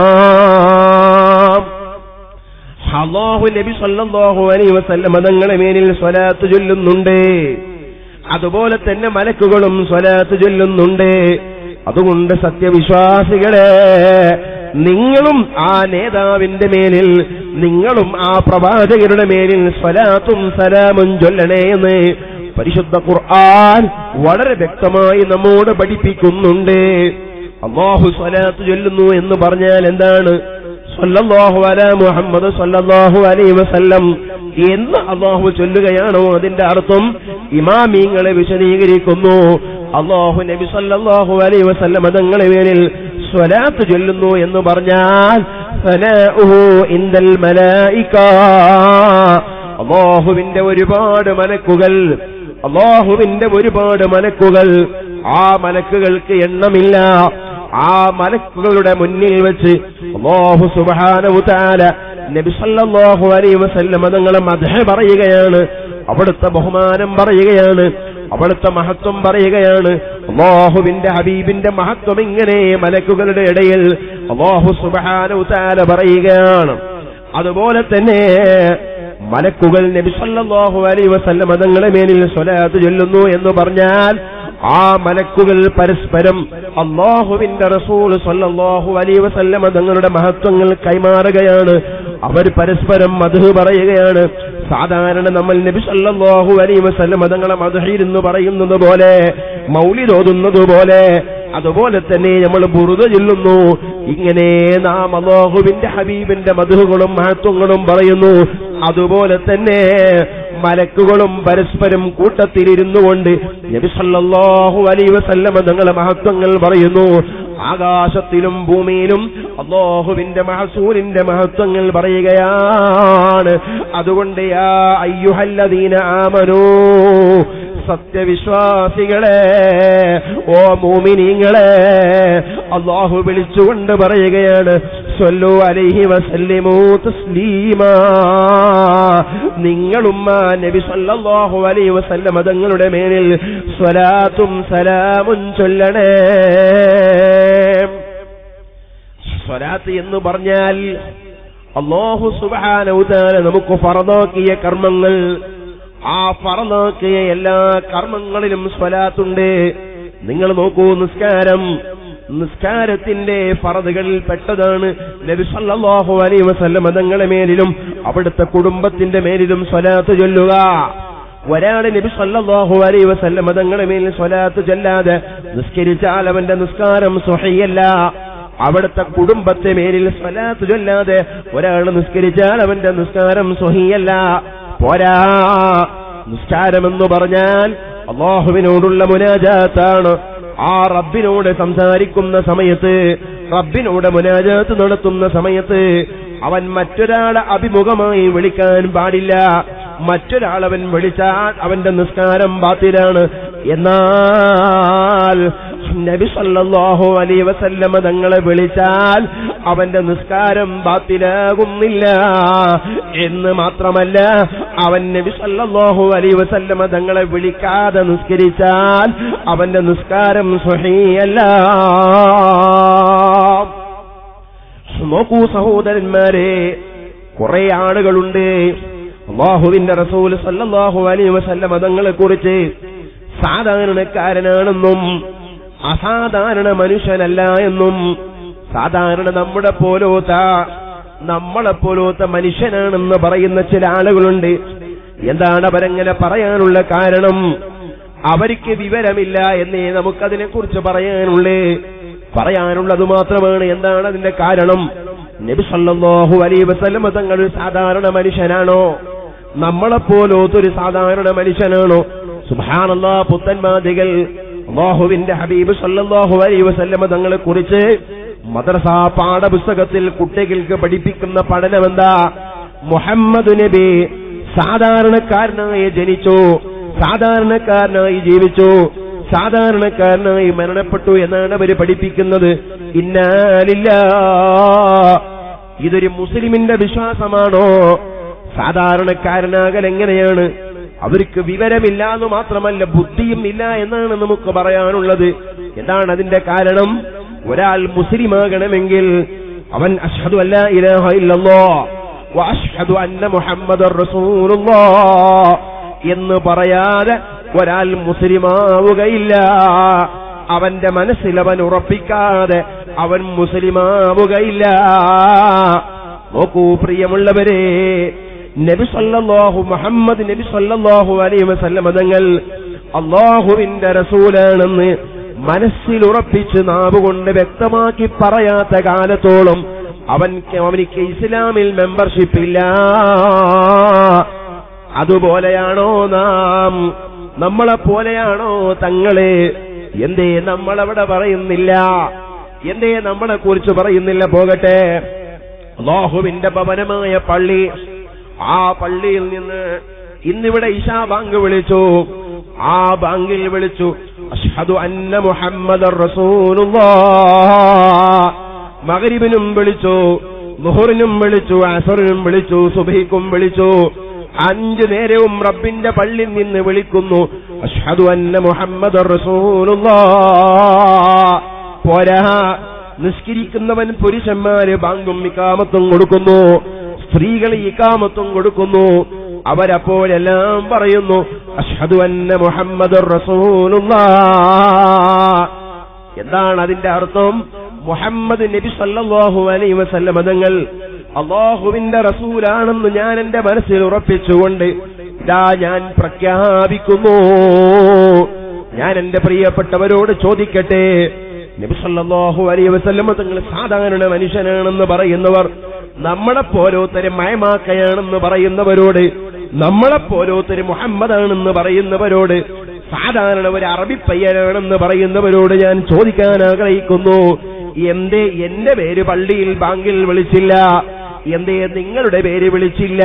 അല്ലാഹു നബി സല്ലല്ലാഹു അലൈഹി വസല്ലം തങ്ങളുടെ മേലിൽ സ്വലാത്ത് ചൊല്ലുന്നുണ്ട്. അതുപോലെ തന്നെ മലക്കുകളും സ്വലാത്ത് ചൊല്ലുന്നുണ്ട്. അതുകൊണ്ട് സത്യവിശ്വാസികളെ, നിങ്ങളും ആ നേതാവിന്റെ മേലിൽ, നിങ്ങളും ആ പ്രവാചകരുടെ മേലിൽ സ്വലാത്തും സലാമും ചൊല്ലണേ എന്ന് പരിശുദ്ധ ഖുർആൻ വളരെ വ്യക്തമായി നമ്മോട് പഠിപ്പിക്കുന്നുണ്ട്. അല്ലാഹു സ്വലാത്ത് ചൊല്ലുന്നു എന്ന് പറഞ്ഞാൽ എന്താണ്? സല്ലല്ലാഹു അലാ മുഹമ്മദ് സല്ലല്ലാഹു അലൈഹി വസല്ലം എന്ന് അല്ലാഹു ചൊല്ലുകയാണോ അതിന്റെ അർത്ഥം? ഇമാമിങ്ങളെ വിശദീകരിക്കുന്നു. അല്ലാഹു നബി സല്ലല്ലാഹു അലൈഹി വസല്ലം തങ്ങളുടെ മേലിൽ സ്വലാത്ത് ചൊല്ലുന്നു എന്ന് പറഞ്ഞാൽ സലാഉഹു ഇൻദൽ മലായിക, അല്ലാഹുവിന്റെ ഒരുപാട് മലക്കുകൾ, അല്ലാഹുവിന്റെ ഒരുപാട് മലക്കുകൾ, ആ മലക്കുകൾക്ക് എണ്ണമില്ല. ആ മലക്കുകളുടെ മുന്നിൽ വെച്ച് അല്ലാഹു സുബ്ഹാനഹു തആല നബി സല്ലല്ലാഹു അലൈഹി വസല്ലം തങ്ങളെ മദ്ഹ് പറയുകയാണ്, അവിടുത്തെ ബഹുമാനം പറയുകയാണ്, അവിടുത്തെ മഹത്വം പറയുകയാണ്. അല്ലാഹുവിന്റെ ഹബീബിന്റെ മഹത്വം ഇങ്ങനെ മലക്കുകളുടെ ഇടയിൽ അല്ലാഹു സുബ്ഹാനഹു തആല പറയുകയാണ്. അതുപോലെ തന്നെ മലക്കുകൾ നബി സല്ലല്ലാഹു അലൈഹി വസല്ലം തങ്ങളുടെ മേലിൽ സ്വലാത്ത് ചൊല്ലുന്നു എന്ന് പറഞ്ഞാൽ ആ മലക്കുകൾ പരസ്പരം അല്ലാഹുവിന്റെ റസൂൽ സല്ലല്ലാഹു അലൈഹി വസല്ലം തങ്ങളുടെ മഹത്വങ്ങൾ കൈമാറുകയാണ്. അവർ പരസ്പരം മദ്ഹ് പറയുകയാണ്. സാധാരണ നമ്മൾ നബി സല്ലല്ലാഹു അലൈഹി വസല്ലം തങ്ങളെ മദ്ഹ് എന്ന് പറയുന്നത് പോലെ, മൗലിദ് ഓതുന്നത് പോലെ, അതുപോലെ തന്നെ നമ്മൾ ബുറുദ ചൊല്ലുന്നു. ഇങ്ങനെ നാം അല്ലാഹുവിന്റെ ഹബീബിന്റെ മദ്ഹുകളും മഹത്വങ്ങളും പറയുന്നു. അതുപോലെ തന്നെ മലക്കുകളും പരസ്പരം കൂട്ടത്തിലിരുന്നു കൊണ്ട് നബി സല്ലല്ലാഹു അലൈഹി വസല്ലം തങ്ങളെ മഹത്വങ്ങൾ പറയുന്നു. ആകാശത്തിലും ഭൂമിയിലും അല്ലാഹുവിന്റെ മഹസൂലിന്റെ മഹത്വങ്ങൾ പറയുകയാണ്. അതുകൊണ്ട് യാ അയ്യുഹല്ലദീന ആമനൂ, സത്യവിശ്വാസികളെ, ഓ മുഅ്മിനീങ്ങളെ, അല്ലാഹു വിളിച്ചുകൊണ്ട് പറയുകയാണ്, സ്വല്ലു അലൈഹി വസല്ലിമൂ തസ്ലീമാ. നിങ്ങളും നബി സല്ലല്ലാഹു അലൈഹി വസല്ലം തങ്ങളുടെ മേലിൽ സ്വലാത്തും സലാമും ചൊല്ലണേ. സ്വലാത്ത് എന്ന് പറഞ്ഞാൽ അല്ലാഹു സുബ്ഹാനഹു വതആല നമുക്ക് ഫർദാക്കിയ കർമ്മങ്ങൾ, ആ ഫർദാക്കിയ എല്ലാ കർമ്മങ്ങളിലും സ്വലാത്തുണ്ട്. നിങ്ങൾ നോക്കൂ, നിസ്കാരം, നിസ്കാരത്തിന്റെ ഫർദുകളിൽ പെട്ടതാണ് നബി സല്ലല്ലാഹു അലൈഹി വസല്ലം തങ്ങളുടെ മേലിലും അവിടുത്തെ കുടുംബത്തിന്റെ മേലിലും സ്വലാത്ത് ചൊല്ലുക. ഒരാൾ നബി സല്ലല്ലാഹു അലൈഹി വസല്ലം തങ്ങളുടെ മേലിൽ സ്വലാത്ത് ചൊല്ലാതെ നിസ്കരിച്ചാൽ അവന്റെ നിസ്കാരം സ്വഹീഹല്ല. അവിടുത്തെ കുടുംബത്തെ മേലിൽ സ്വലാത്ത് ചൊല്ലാതെ ഒരാൾ നിസ്കരിച്ചാൽ അവന്റെ നിസ്കാരം സ്വഹീഹല്ല. പോരാ, നിസ്കാരമെന്ന് പറഞ്ഞാൽ അല്ലാഹുവിനോടുള്ള മുനാജാത്താണ്. ആ റബ്ബിനോട് സംസാരിക്കുന്ന സമയത്ത്, റബ്ബിനോട് മുനാജാത്ത് നടത്തുന്ന സമയത്ത് അവൻ മറ്റൊരാളെ അഭിമുഖമായി വിളിക്കാൻ പാടില്ല. മറ്റൊരാളവൻ വിളിച്ചാൽ അവന്റെ നിസ്കാരം ബാത്തിലാണ്. എന്നാൽ നബി സല്ലല്ലാഹു അലൈഹി വസല്ലം തങ്ങളെ വിളിച്ചാൽ അവന്റെ നിസ്കാരം ബാത്തിലാകുന്നില്ല. എന്ന് മാത്രമല്ല, അവൻ നബി സല്ലല്ലാഹു അലൈഹി വസല്ലം തങ്ങളെ വിളിക്കാതെ നിസ്കരിച്ചാൽ അവന്റെ നിസ്കാരം സ്വഹീഹല്ല. നോക്കൂ സഹോദരന്മാരെ, കുറെ ആളുകളുണ്ട് അല്ലാഹുവിന്റെ റസൂൽ സല്ലല്ലാഹു അലൈഹി വസല്ലം തങ്ങളെ കുറിച്ച് സാധാരണക്കാരനാണെന്നും അസാധാരണ മനുഷ്യനല്ല എന്നും, സാധാരണ നമ്മുടെ പോലോത്ത നമ്മളെ പോലോത്ത മനുഷ്യനാണെന്ന് പറയുന്ന ചില ആളുകളുണ്ട്. എന്താണ് അവരങ്ങനെ പറയാനുള്ള കാരണം? അവർക്ക് വിവരമില്ല എന്നേ നമുക്കതിനെ കുറിച്ച് പറയാനുള്ളേ. പറയാനുള്ളത് മാത്രമാണ്. എന്താണ് അതിന്റെ കാരണം? നബി സല്ലല്ലാഹു അലൈഹി വസല്ലം തങ്ങൾ സാധാരണ മനുഷ്യനാണോ? നമ്മളെപ്പോലൊരു സാധാരണ മനുഷ്യനാണോ? സുബ്ഹാനല്ലാഹ്, പുത്തൻവാദികൾ അല്ലാഹുവിന്റെ ഹബീബ് സല്ലല്ലാഹു അലൈഹി വസല്ലം തങ്ങളെ കുറിച്ച് മദ്രസ പാഠപുസ്തകത്തിൽ കുട്ടികൾക്ക് പഠിപ്പിക്കുന്ന പഠനം എന്താ? മുഹമ്മദ് നബി സാധാരണക്കാരനായി ജനിച്ചു, സാധാരണക്കാരനായി ജീവിച്ചു, സാധാരണക്കാരനായി മരണപ്പെട്ടു എന്നാണ് അവർ പഠിപ്പിക്കുന്നത്. ഇന്നാ ലില്ലാഹ്. ഇതൊരു മുസ്ലിമിന്റെ വിശ്വാസമാണോ? സാധാരണക്കാരനാകൽ എങ്ങനെയാണ്? അവർക്ക് വിവരമില്ലാന്ന് മാത്രമല്ല, ബുദ്ധിയും ഇല്ല എന്നാണ് നമുക്ക് പറയാനുള്ളത്. എന്താണ് അതിന്റെ കാരണം? ഒരാൾ മുസ്ലിമാകണമെങ്കിൽ അവൻ അശ്ഹദു അല്ലാ ഇലാഹ ഇല്ലല്ലാഹ് വ അശ്ഹദു അന്ന മുഹമ്മദർ റസൂലുള്ളാഹ് എന്ന് പറയാതെ ഒരാൾ മുസ്ലിമാവുകയില്ല. അവന്റെ മനസ്സിൽ അവൻ ഉറപ്പിക്കാതെ അവൻ മുസ്ലിമാവുകയില്ല. നോക്കൂ പ്രിയമുള്ളവരെ, നബി സല്ലല്ലാഹു മുഹമ്മദ് നബി സല്ലല്ലാഹു അലൈഹി വസല്ലം തങ്ങൾ അല്ലാഹുവിന്റെ റസൂലാണെന്ന് മനസ്സിൽ ഉറപ്പിച്ച് നാവുകൊണ്ട് വ്യക്തമാക്കി പറയാത്ത കാലത്തോളം അവൻക്ക് അവനിക്ക് ഇസ്ലാമിൽ മെമ്പർഷിപ്പ് ഇല്ല. അതുപോലെയാണോ നാം? നമ്മളെ പോലെയാണോ തങ്ങളെ? എന്തേ നമ്മളവിടെ പറയുന്നില്ല? എന്തേ നമ്മളെ കുറിച്ച് പറയുന്നില്ല? പോകട്ടെ, അല്ലാഹുവിന്റെ ഭവനമായ പള്ളി, ആ പള്ളിയിൽ നിന്ന് ഇന്നിവിടെ ഇശാ ബാങ്ക് വിളിച്ചു. ആ ബാങ്കിൽ വിളിച്ചു അശ്ഹദു അന്ന മുഹമ്മദർ റസൂലുള്ളാഹ്. മഗ്രിബിനും വിളിച്ചു, ളുഹറിനും വിളിച്ചു, അസറിനും വിളിച്ചു, സുബ്ഹിക്കും വിളിച്ചു. അഞ്ചു നേരവും റബ്ബിന്റെ പള്ളിയിൽ നിന്ന് വിളിക്കുന്നു അശ്ഹദു അന്ന മുഹമ്മദർ റസൂലുള്ളാഹ്. പോരാ, നിസ്കരിക്കുന്നവൻ പുരുഷന്മാര് ബാങ്കും ഇഖാമത്തും കൊടുക്കുന്നു, സ്ത്രീകൾ ഇഖാമത്തും കൊടുക്കുന്നു. അവരപ്പോഴെല്ലാം പറയുന്നു അശ്ഹദു അന്ന മുഹമ്മദർ റസൂലുള്ളാഹ്. എന്താണ് അതിന്റെ അർത്ഥം? മുഹമ്മദ് നബി സല്ലല്ലാഹു അലൈഹി വസല്ലം തങ്ങൾ അല്ലാഹുവിന്റെ റസൂലാണെന്ന് ഞാൻ എന്റെ മനസ്സിൽ ഉറപ്പിച്ചുകൊണ്ട് ഇതാ ഞാൻ പ്രഖ്യാപിക്കുന്നു. ഞാൻ എന്റെ പ്രിയപ്പെട്ടവരോട് ചോദിക്കട്ടെ, നബി സല്ലല്ലാഹു അലൈഹി വസല്ലം തങ്ങൾ സാധാരണ മനുഷ്യനാണെന്ന് പറയുന്നവർ, നമ്മളെപ്പോലോത്തര് മയമാക്കയാണെന്ന് പറയുന്നവരോട്, നമ്മളെപ്പോലോത്തര് മുഹമ്മദാണെന്ന് പറയുന്നവരോട് സാധാരണ ഒരു അറബി പയ്യനാണെന്ന് പറയുന്നവരോട് ഞാൻ ചോദിക്കാൻ ആഗ്രഹിക്കുന്നു, എന്തേ എന്റെ പേര് പള്ളിയിൽ ബാങ്കിൽ വിളിച്ചില്ല? എന്തേ നിങ്ങളുടെ പേര് വിളിച്ചില്ല?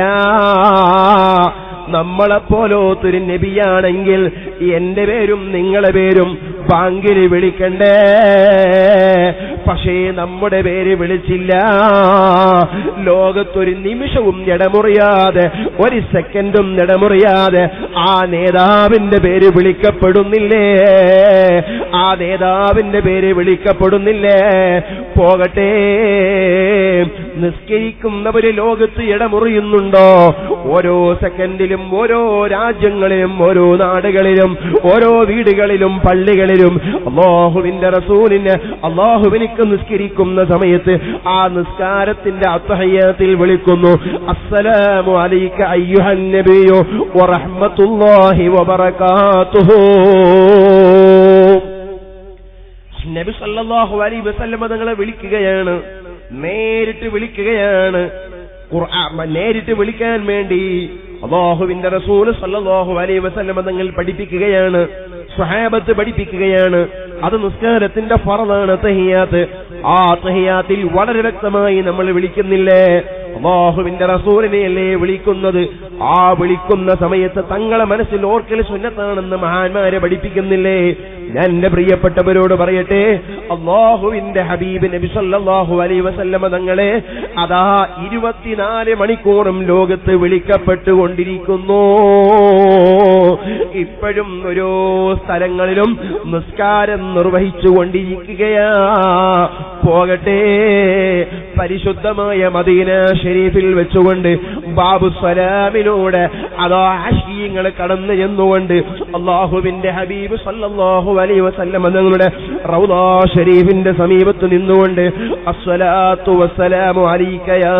നമ്മളെപ്പോലൊരു നബിയാണെങ്കിൽ എന്റെ പേരും നിങ്ങളെ പേരും ബാങ്കിൽ വിളിക്കണ്ടേ? പക്ഷേ നമ്മുടെ പേര് വിളിച്ചില്ല. ലോകത്തൊരു നിമിഷവും ഇടമുറിയാതെ, ഒരു സെക്കൻഡും ഇടമുറിയാതെ ആ നേതാവിന്റെ പേര് വിളിക്കപ്പെടുന്നില്ലേ? ആ നേതാവിന്റെ പേര് വിളിക്കപ്പെടുന്നില്ലേ? പോകട്ടെ, നിസ്കരിക്കുന്നവര് ലോകത്ത് ഇടമുറിയുന്നുണ്ടോ? ഓരോ സെക്കൻഡിലും, ഓരോ രാജ്യങ്ങളിലും, ഓരോ നാടുകളിലും, ഓരോ വീടുകളിലും, പള്ളികളിലും അല്ലാഹുവിന്റെ റസൂലിനെ അല്ലാഹുവിനിക്ക് നിസ്കരിക്കുന്ന സമയത്ത് ആ നിസ്കാരത്തിന്റെ അത്തഹയ്യാത്തിൽ വിളിക്കുന്നു, അസ്സലാമു അലൈക അയ്യുഹൻ നബിയു വറഹ്മത്തുള്ളാഹി വബറകാതുഹു. നബി സല്ലല്ലാഹു അലൈഹി വസല്ലം തങ്ങളെ വിളിക്കുകയാണ്, നേരിട്ട് വിളിക്കുകയാണ്. ഖുർആൻ നേരിട്ട് വിളിക്കാൻ വേണ്ടി അല്ലാഹുവിന്റെ റസൂൽ സല്ലല്ലാഹു അലൈഹി വസല്ലം തങ്ങൾ പഠിപ്പിക്കുകയാണ്, സ്വഹാബത്ത് പഠിപ്പിക്കുകയാണ്. അത് നിസ്കാരത്തിന്റെ ഫർളാണ് തഹിയ്യാത്ത്. ആ തഹിയ്യാത്തിൽ വളരെ വ്യക്തമായി നമ്മൾ വിളിക്കുന്നില്ലേ? അല്ലാഹുവിന്റെ റസൂലിനെയല്ലേ വിളിക്കുന്നത്? ആ വിളിക്കുന്ന സമയത്ത് തങ്ങളെ മനസ്സിൽ ഓർക്കൽ സുന്നത്താണെന്ന് മഹാന്മാരെ പഠിപ്പിക്കുന്നില്ലേ? ഞാൻ എന്റെ പ്രിയപ്പെട്ടവരോട് പറയട്ടെ, അല്ലാഹുവിന്റെ ഹബീബ് നബി സല്ലല്ലാഹു അലൈഹി വസല്ലമ തങ്ങളെ അതാ ഇരുപത്തിനാല് മണിക്കൂറും ലോകത്ത് വിളിക്കപ്പെട്ടുകൊണ്ടിരിക്കുന്നു. ഇപ്പോഴും ഓരോ സ്ഥലങ്ങളിലും നിസ്കാരം നിർവഹിച്ചുകൊണ്ടിരിക്കുകയാ. പോകട്ടെ, പരിശുദ്ധമായ മദീന ഷരീഫിൽ വെച്ചുകൊണ്ട് ബാബു സലാമിലൂടെ അതാ ആശീങ്ങൾ കടന്നു ചെന്നുകൊണ്ട് അല്ലാഹുവിന്റെ ഹബീബ് സല്ലല്ലാഹു അലൈഹി വസല്ലം തങ്ങളുടെ റൗളാ ഷരീഫിന്റെ സമീപത്ത് നിന്നുകൊണ്ട് അസ്സലാത്തു വസ്സലാമു അലൈക യാ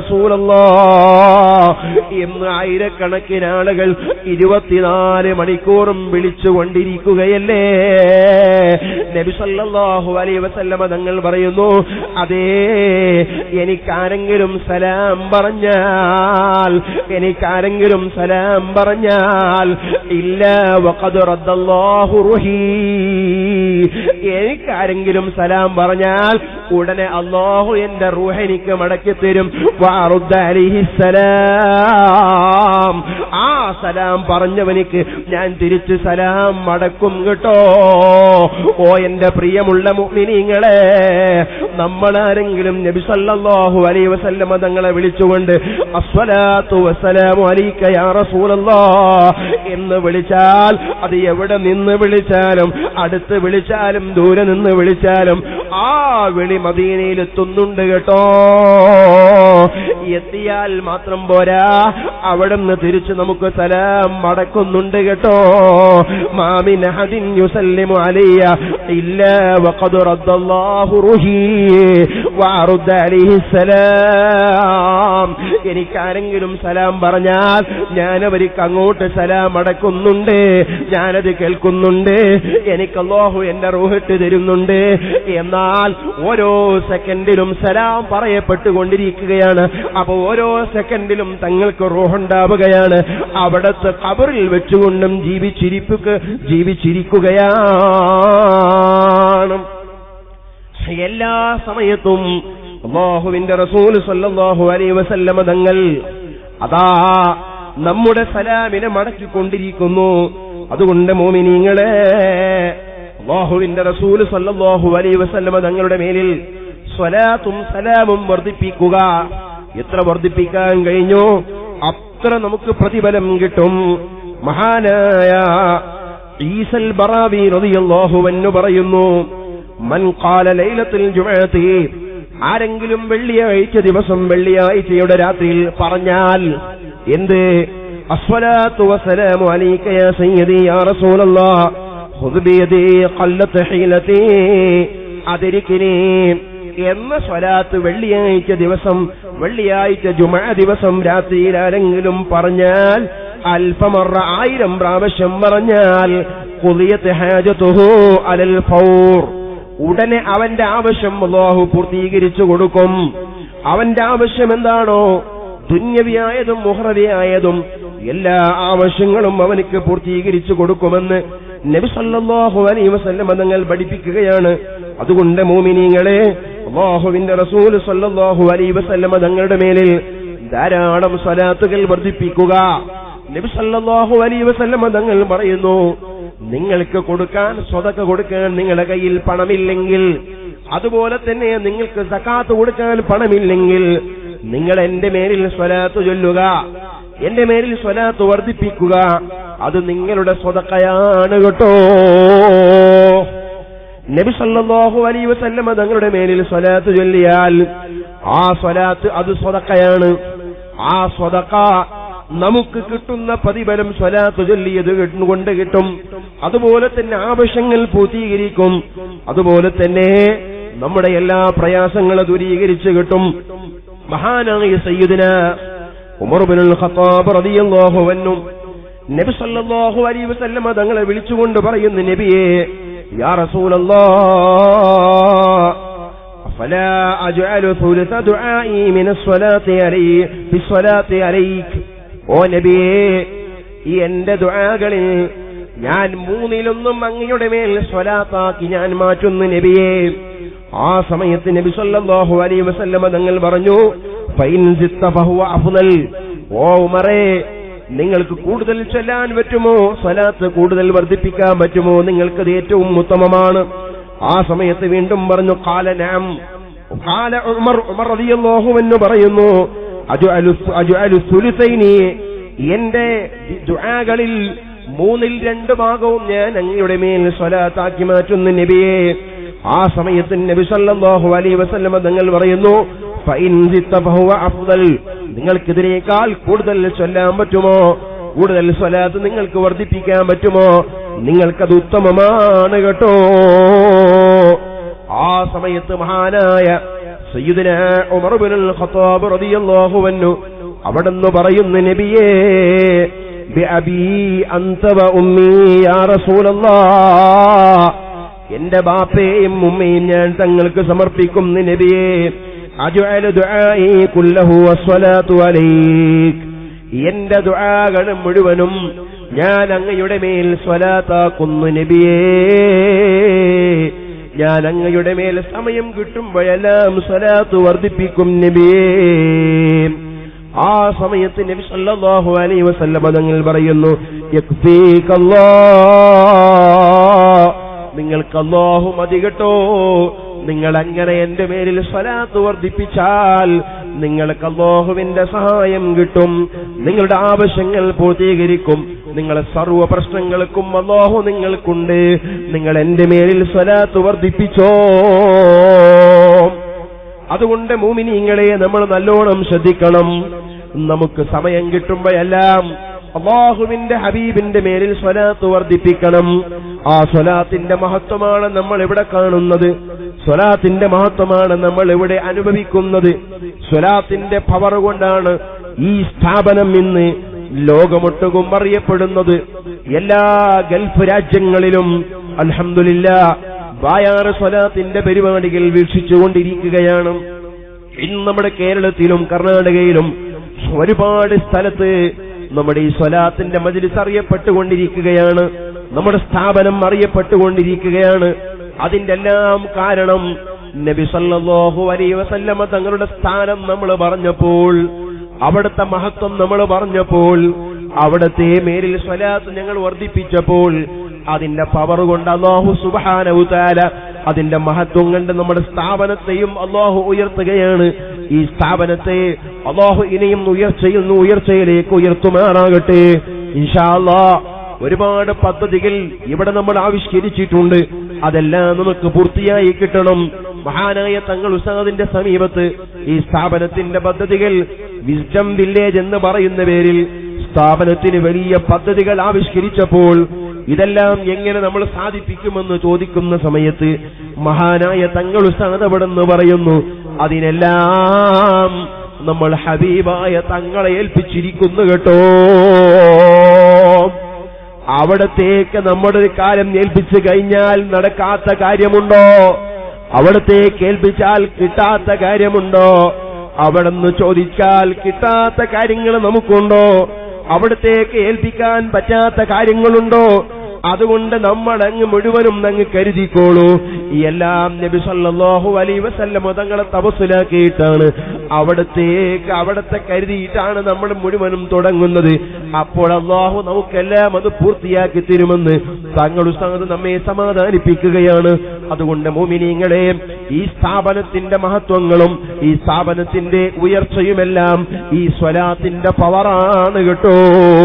റസൂലല്ലാഹ് എന്ന് ആയിരക്കണക്കിന് ആളുകൾ ഇരുപത്തിനാല് മണിക്കൂറും വിളിച്ചുകൊണ്ടിരിക്കുകയല്ലേ? നബി സല്ലല്ലാഹു അലൈഹി വസല്ലം തങ്ങൾ പറയുന്നു, അതേ, എനിക്കാരെങ്കിലും സലാം പറഞ്ഞാൽ, എനിക്കാരെങ്കിലും സലാം പറഞ്ഞാൽ ഇല്ല വഖദ് റദ്ദല്ലാഹു റുഹി, എനിക്കാരെങ്കിലും സലാം പറഞ്ഞാൽ ഉടനെ അല്ലാഹു എന്റെ റൂഹ് എനിക്ക് മടക്കി തരും. വഅറുദ്ദ അലൈഹിസ്സലാം, ആ സലാം പറഞ്ഞവനിക്ക് ഞാൻ തിരിച്ച് സലാം മടക്കും കേട്ടോ. ഓ എന്റെ പ്രിയമുള്ള മുഅ്മിനീങ്ങളെ, നമ്മളാരെങ്കിലും നബി സല്ലല്ലാഹു അലൈഹി വസല്ലം തങ്ങളെ വിളിച്ചുകൊണ്ട് അസ്സലാത്തു വസ്സലാമു അലൈക യാ റസൂലല്ലാഹ് എന്ന് വിളിച്ചാൽ, അത് എവിടെ നിന്ന് വിളിച്ചാലും, അടുത്ത് വിളിച്ചാലും ദൂരെ നിന്ന് വിളിച്ചാലും ആ വിളി മദീനയിൽ എത്തുന്നുണ്ട് കേട്ടോ. എത്തിയാൽ മാത്രം പോരാ, അവിടുന്ന് തിരിച്ച് നമുക്ക് സലാം മടക്കുന്നുണ്ട് കേട്ടോ. മാമിൻ അഹദിൻ യുസല്ലിമു അലയ്യ ഇല്ലാ വഖദ് റദ്ദല്ലാഹു റുഹി വഅറുദ്ദ അലൈഹിസ്സലാം, എനിക്കാരെങ്കിലും സലാം പറഞ്ഞാൽ ഞാൻ അവർക്ക് അങ്ങോട്ട് സലാം അടക്കുന്നുണ്ട്, ഞാനത് കേൾക്കുന്നുണ്ട്, എനിക്ക് അല്ലാഹു എന്റെ റൂഹിട്ട് തരുന്നുണ്ട്. എന്നാൽ ഓരോ സെക്കൻഡിലും സലാം പറയപ്പെട്ടുകൊണ്ടിരിക്കുകയാണ്. അപ്പൊ ഓരോ സെക്കൻഡിലും തങ്ങൾക്ക് റൂഹുണ്ടാവുകയാണ്. അവിടത്തെ ഖബറിൽ വെച്ചുകൊണ്ടും ജീവിച്ചിരിക്കുക ജീവിച്ചിരിക്കുകയാണ്. എല്ലാ സമയത്തും അല്ലാഹുവിന്റെ റസൂൽ സല്ലല്ലാഹു അലൈഹി വസല്ലമ തങ്ങൾ അതാ നമ്മുടെ സലാമിനെ മടക്കിക്കൊണ്ടിരിക്കുന്നു. അതുകൊണ്ട് മോമിനീങ്ങളെ, അല്ലാഹുവിന്റെ റസൂൽ സല്ലല്ലാഹു അലൈഹി വസല്ലമ തങ്ങളുടെ മേലിൽ സ്വലാത്തും സലാമും വർദ്ധിപ്പിക്കുക. എത്ര വർദ്ധിപ്പിക്കാൻ കഴിഞ്ഞോ അത്ര നമുക്ക് പ്രതിഫലം കിട്ടും. മഹാനായ ഈസൽ ബറാവി റളിയല്ലാഹു അൻഹു പറയുന്നു, മൻ ഖാല ലൈലത്തുൽ ജുമുഅത്തി, ആരെങ്കിലും വെള്ളിയാഴ്ച ദിവസം വെള്ളിയാഴ്ചയുടെ രാത്രിയിൽ പറഞ്ഞാൽ എന്ത്, അസ്സലാത്തു വസ്സലാമു അലൈക യാ സയ്യിദി യാ റസൂലല്ലാഹ് ഖുദ് ബിയദി ഖല്ലത്ത് ഹീലതി അദ്രിക്നി എന്ന സ്വലാത്ത് വെള്ളിയാഴ്ച ദിവസം, വെള്ളിയാഴ്ച ജുമുഅ ദിവസം രാത്രിയിൽ ആരെങ്കിലും പറഞ്ഞാൽ, അൽഫമറ ആയിരം പ്രാവശ്യം പറഞ്ഞാൽ, ഖുദിയത്ത് ഹാജതുഹു അലൽ ഫൗർ, ഉടനെ അവന്റെ ആവശ്യം അല്ലാഹു പൂർത്തീകരിച്ചു കൊടുക്കും. അവന്റെ ആവശ്യം എന്താണോ, ദുന്യവിയായതും മുഹ്റവിയായതും എല്ലാ ആവശ്യങ്ങളും അവനിക്ക് പൂർത്തീകരിച്ചു കൊടുക്കുമെന്ന് നബി സല്ലല്ലാഹു അലൈഹി വസല്ലം തങ്ങൾ പഠിപ്പിക്കുകയാണ്. അതുകൊണ്ട് മുഅ്മിനീങ്ങളെ, അല്ലാഹുവിന്റെ റസൂൽ സല്ലല്ലാഹു അലൈഹി വസല്ലം തങ്ങളുടെ മേലിൽ ധാരാളം സ്വലാത്തുകൾ വർദ്ധിപ്പിക്കുക. നബി സല്ലല്ലാഹു അലൈഹി വസല്ലം തങ്ങൾ പറയുന്നു, നിങ്ങൾക്ക് കൊടുക്കാൻ, സ്വതക്ക കൊടുക്കാൻ നിങ്ങളുടെ കയ്യിൽ പണമില്ലെങ്കിൽ, അതുപോലെ തന്നെ നിങ്ങൾക്ക് സകാത്ത് കൊടുക്കാൻ പണമില്ലെങ്കിൽ, നിങ്ങൾ എന്റെ മേലിൽ സ്വലാത്ത് ചൊല്ലുക, എന്റെ മേലിൽ സ്വലാത്ത് വർദ്ധിപ്പിക്കുക. അത് നിങ്ങളുടെ സ്വതക്കയാണ് കേട്ടോ. നബി സല്ലല്ലാഹു അലൈഹി വസല്ലം തങ്ങളുടെ മേലിൽ സ്വലാത്ത് ചൊല്ലിയാൽ ആ സ്വലാത്ത് അത് സ്വതക്കയാണ്. ആ സ്വതക്ക നമുക്ക് കിട്ടുന്ന പ്രതിഫലം സ്വലാത്ത് ചൊല്ലിയത് കൊണ്ട് കിട്ടും. അതുപോലെ തന്നെ ആവശ്യങ്ങൾ പൂർത്തീകരിക്കും. അതുപോലെ തന്നെ നമ്മുടെ എല്ലാ പ്രയാസങ്ങളും ദൂരീകരിച്ച് കിട്ടും. മഹാനായ സയ്യിദുനാ ഉമർ ഇബ്നുൽ ഖത്താബ് റളിയല്ലാഹു അൻഹു നബി സല്ലല്ലാഹു അലൈഹി വസല്ലം തങ്ങളെ വിളിച്ചുകൊണ്ട് പറയുന്നു, നബിയേ, യാ റസൂലല്ലാഹ്, അഫലാ അജ്അലു സുലസ ദുആഇ മിനസ് സ്വലാത്തി അലൈഹി ബിസ്വലാത്തി അലൈക. ഓ നബിയേ, ഈ എന്റെ ദുആകളിൽ ഞാൻ മൂന്നിലൊന്നും അങ്ങയുടെ മേൽ സ്വലാത്താക്കി ഞാൻ മാറ്റുന്നു നബിയേ. ആ സമയത്ത് നബി സല്ലല്ലാഹു അലൈഹി വസല്ലം തങ്ങൾ പറഞ്ഞു, ഫൈൻ സിത്ത ഫഹുവ അഫ്ളൽ. ഓ ഉമറേ, നിങ്ങൾക്ക് കൂടുതൽ ചൊല്ലാൻ പറ്റുമോ? സ്വലാത്ത് കൂടുതൽ വർദ്ധിപ്പിക്കാൻ പറ്റുമോ? നിങ്ങൾക്കത് ഏറ്റവും ഉത്തമമാണ്. ആ സമയത്ത് വീണ്ടും പറഞ്ഞു, ഖാല നഅം. ഖാല ഉമർ ഉമർ റളിയല്ലാഹു അൻഹു പറയുന്നു, അജ്അലു അജ്അലു സുലുസൈനി, എന്റെ ദുആകളിൽ മൂന്നിൽ രണ്ട് ഭാഗവും ഞാൻ അങ്ങയുടെ മേൽ സ്വലാത്താക്കി മാറ്റുന്നു നബിയേ. ആ സമയത്ത് നബി സല്ലല്ലാഹു അലൈഹി വസല്ലം തങ്ങൾ പറയുന്നു, ഫഇൻ സിത്ത ഫഹുവ അഫ്ളൽ. നിങ്ങൾക്കിതിനേക്കാൾ കൂടുതൽ ചൊല്ലാൻ പറ്റുമോ? കൂടുതൽ സ്വലാത്ത് നിങ്ങൾക്ക് വർദ്ധിപ്പിക്കാൻ പറ്റുമോ? നിങ്ങൾക്കത് ഉത്തമമാണ് കേട്ടോ. ആ സമയത്ത് മഹാനായ സയ്യിദുനാ ഉമർ ഇബ്നുൽ ഖത്താബ് റളിയല്ലാഹു അൻഹു അവിടെന്ന് പറയുന്നു, നബിയേ, ബിഅബീ അൻത വ ഉമ്മീ യാ റസൂലല്ലാഹ്, എന്റെ ബാപ്പയും ഉമ്മയും ഞാൻ തങ്ങൾക്ക് സമർപ്പിക്കുന്നു നബിയേ. അജ്അലു ദുആഇ കുല്ലഹു വസ്സലാത്തു അലൈക. എന്റെ ദുആകൾ മുഴുവനും ഞാൻ അങ്ങയുടെ മേൽ സ്വലാത്താക്കുന്നു നബിയേ. ഞാൻ അങ്ങയുടെ മേൽ സമയം കിട്ടുമ്പോഴെല്ലാം സ്വലാത്ത് വർദ്ധിപ്പിക്കും നബിയേ. ആ സമയത്ത് നബി സല്ലല്ലാഹു അലൈഹി വസല്ലം തങ്ങൾ പറയുന്നു, യക്ഫീകല്ലാഹ്, നിങ്ങൾക്ക് അല്ലാഹു മതി കേട്ടോ. നിങ്ങൾ അങ്ങനെ എന്റെ മേലിൽ സ്വലാത്ത് വർദ്ധിപ്പിച്ചാൽ നിങ്ങൾക്ക് അല്ലാഹുവിന്റെ സഹായം കിട്ടും. നിങ്ങളുടെ ആവശ്യങ്ങൾ പൂർത്തീകരിക്കും. നിങ്ങളെ സർവ്വ പ്രശ്നങ്ങൾക്കും അല്ലാഹു നിങ്ങൾക്കുണ്ട്. നിങ്ങൾ എന്റെ മേലിൽ സ്വലാത്ത് വർദ്ധിപ്പിച്ചോ. അതുകൊണ്ട് മുഅ്മിനീങ്ങളെ, നമ്മൾ നല്ലോണം ശ്രദ്ധിക്കണം. നമുക്ക് സമയം കിട്ടുമ്പോഴെല്ലാം അല്ലാഹുവിന്റെ ഹബീബിന്റെ മേലിൽ സ്വലാത്ത് വർദ്ധിപ്പിക്കണം. ആ സ്വലാത്തിന്റെ മഹത്വമാണ് നമ്മൾ ഇവിടെ കാണുന്നത്. സ്വലാത്തിന്റെ മഹത്വമാണ് നമ്മൾ ഇവിടെ അനുഭവിക്കുന്നത്. സ്വലാത്തിന്റെ പവർ കൊണ്ടാണ് ഈ സ്ഥാപനം ഇന്ന് ലോകമൊട്ടുകും അറിയപ്പെടുന്നത്. എല്ലാ ഗൾഫ് രാജ്യങ്ങളിലും അൽഹംദുലില്ലാഹ് ബായാറ് സ്വലാത്തിന്റെ പരിപാടികൾ വീക്ഷിച്ചുകൊണ്ടിരിക്കുകയാണ്. ഇന്ന് നമ്മുടെ കേരളത്തിലും കർണാടകയിലും ഒരുപാട് സ്ഥലത്ത് നമ്മുടെ ഈ സ്വലാത്തിന്റെ മജ്‌ലിസ് അറിയപ്പെട്ടുകൊണ്ടിരിക്കുകയാണ്. നമ്മുടെ സ്ഥാപനം അറിയപ്പെട്ടുകൊണ്ടിരിക്കുകയാണ്. അതിന്റെ എല്ലാം കാരണം നബി സല്ലല്ലാഹു അലൈഹി വസല്ലമ തങ്ങളുടെ സ്ഥാനം നമ്മൾ പറഞ്ഞപ്പോൾ, അവിടുത്തെ മഹത്വം നമ്മൾ പറഞ്ഞപ്പോൾ, അവിടുത്തെ മേലിൽ സ്വലാത്ത് ഞങ്ങൾ വർദ്ധിപ്പിച്ചപ്പോൾ, അതിന്റെ പവർ കൊണ്ട് അല്ലാഹു സുബ്ഹാനഹു തആല അതിന്റെ മഹത്വം കൊണ്ട് നമ്മുടെ സ്ഥാപനത്തെയും അല്ലാഹു ഉയർത്തുകയാണ്. ഈ സ്ഥാപനത്തെ അല്ലാഹു ഇനിയും ഉയർച്ചയിൽ നിന്ന് ഉയർച്ചയിലേക്ക് ഉയർത്തുമാറാകട്ടെ ഇൻഷാ അല്ലാഹ്. ഒരുപാട് പദ്ധതികൾ ഇവിടെ നമ്മൾ ആവിഷ്കരിച്ചിട്ടുണ്ട്. അതെല്ലാം നമുക്ക് പൂർത്തിയായി കിട്ടണം. മഹാനായ തങ്ങൾ ഉസ്താദിന്റെ സമീപത്ത് ഈ സ്ഥാപനത്തിന്റെ പദ്ധതികൾ വിസ്ഡം വില്ലേജ് എന്ന് പറയുന്ന പേരിൽ സ്ഥാപനത്തിന് വലിയ പദ്ധതികൾ ആവിഷ്കരിച്ചപ്പോൾ ഇതെല്ലാം എങ്ങനെ നമ്മൾ സാധിപ്പിക്കുമെന്ന് ചോദിക്കുന്ന സമയത്ത് മഹാനായ തങ്ങൾ ഉസ്താദ് അവിടെന്ന് പറയുന്നു, അതിനെല്ലാം നമ്മൾ ഹബീബായ തങ്ങളെ ഏൽപ്പിച്ചിരിക്കുന്നു കേട്ടോ. അവിടത്തേക്ക് നമ്മുടെ ഒരു കാര്യം ഏൽപ്പിച്ചു കഴിഞ്ഞാൽ നടക്കാത്ത കാര്യമുണ്ടോ? അവിടത്തേക്ക് ഏൽപ്പിച്ചാൽ കിട്ടാത്ത കാര്യമുണ്ടോ? അവിടെന്ന് ചോദിച്ചാൽ കിട്ടാത്ത കാര്യങ്ങൾ നമുക്കുണ്ടോ? അവിടത്തേക്ക് ഏൽപ്പിക്കാൻ പറ്റാത്ത കാര്യങ്ങളുണ്ടോ? അതുകൊണ്ട് നമ്മൾ അങ്ങ് മുഴുവനും അങ്ങ് കരുതിക്കോളൂ. എല്ലാം നബി സല്ലല്ലാഹു അലൈഹി വസല്ലം തങ്ങളെ തവസ്സുലാക്കിയിട്ടാണ്, അവിടത്തേക്ക് അവിടത്തെ കരുതിയിട്ടാണ് നമ്മൾ മുഴുവനും തുടങ്ങുന്നത്. അപ്പോൾ അല്ലാഹു നമുക്കെല്ലാം അത് പൂർത്തിയാക്കി തരുമെന്ന് തങ്ങൾ ഉസ്താദ് നമ്മെ സമാധാനിപ്പിക്കുകയാണ്. അതുകൊണ്ട് മുഅ്മിനീങ്ങളെ, ഈ സ്ഥാപനത്തിന്റെ മഹത്വങ്ങളും ഈ സ്ഥാപനത്തിന്റെ ഉയർച്ചയുമെല്ലാം ഈ സ്വലാത്തിന്റെ പവറാണ് കേട്ടോ.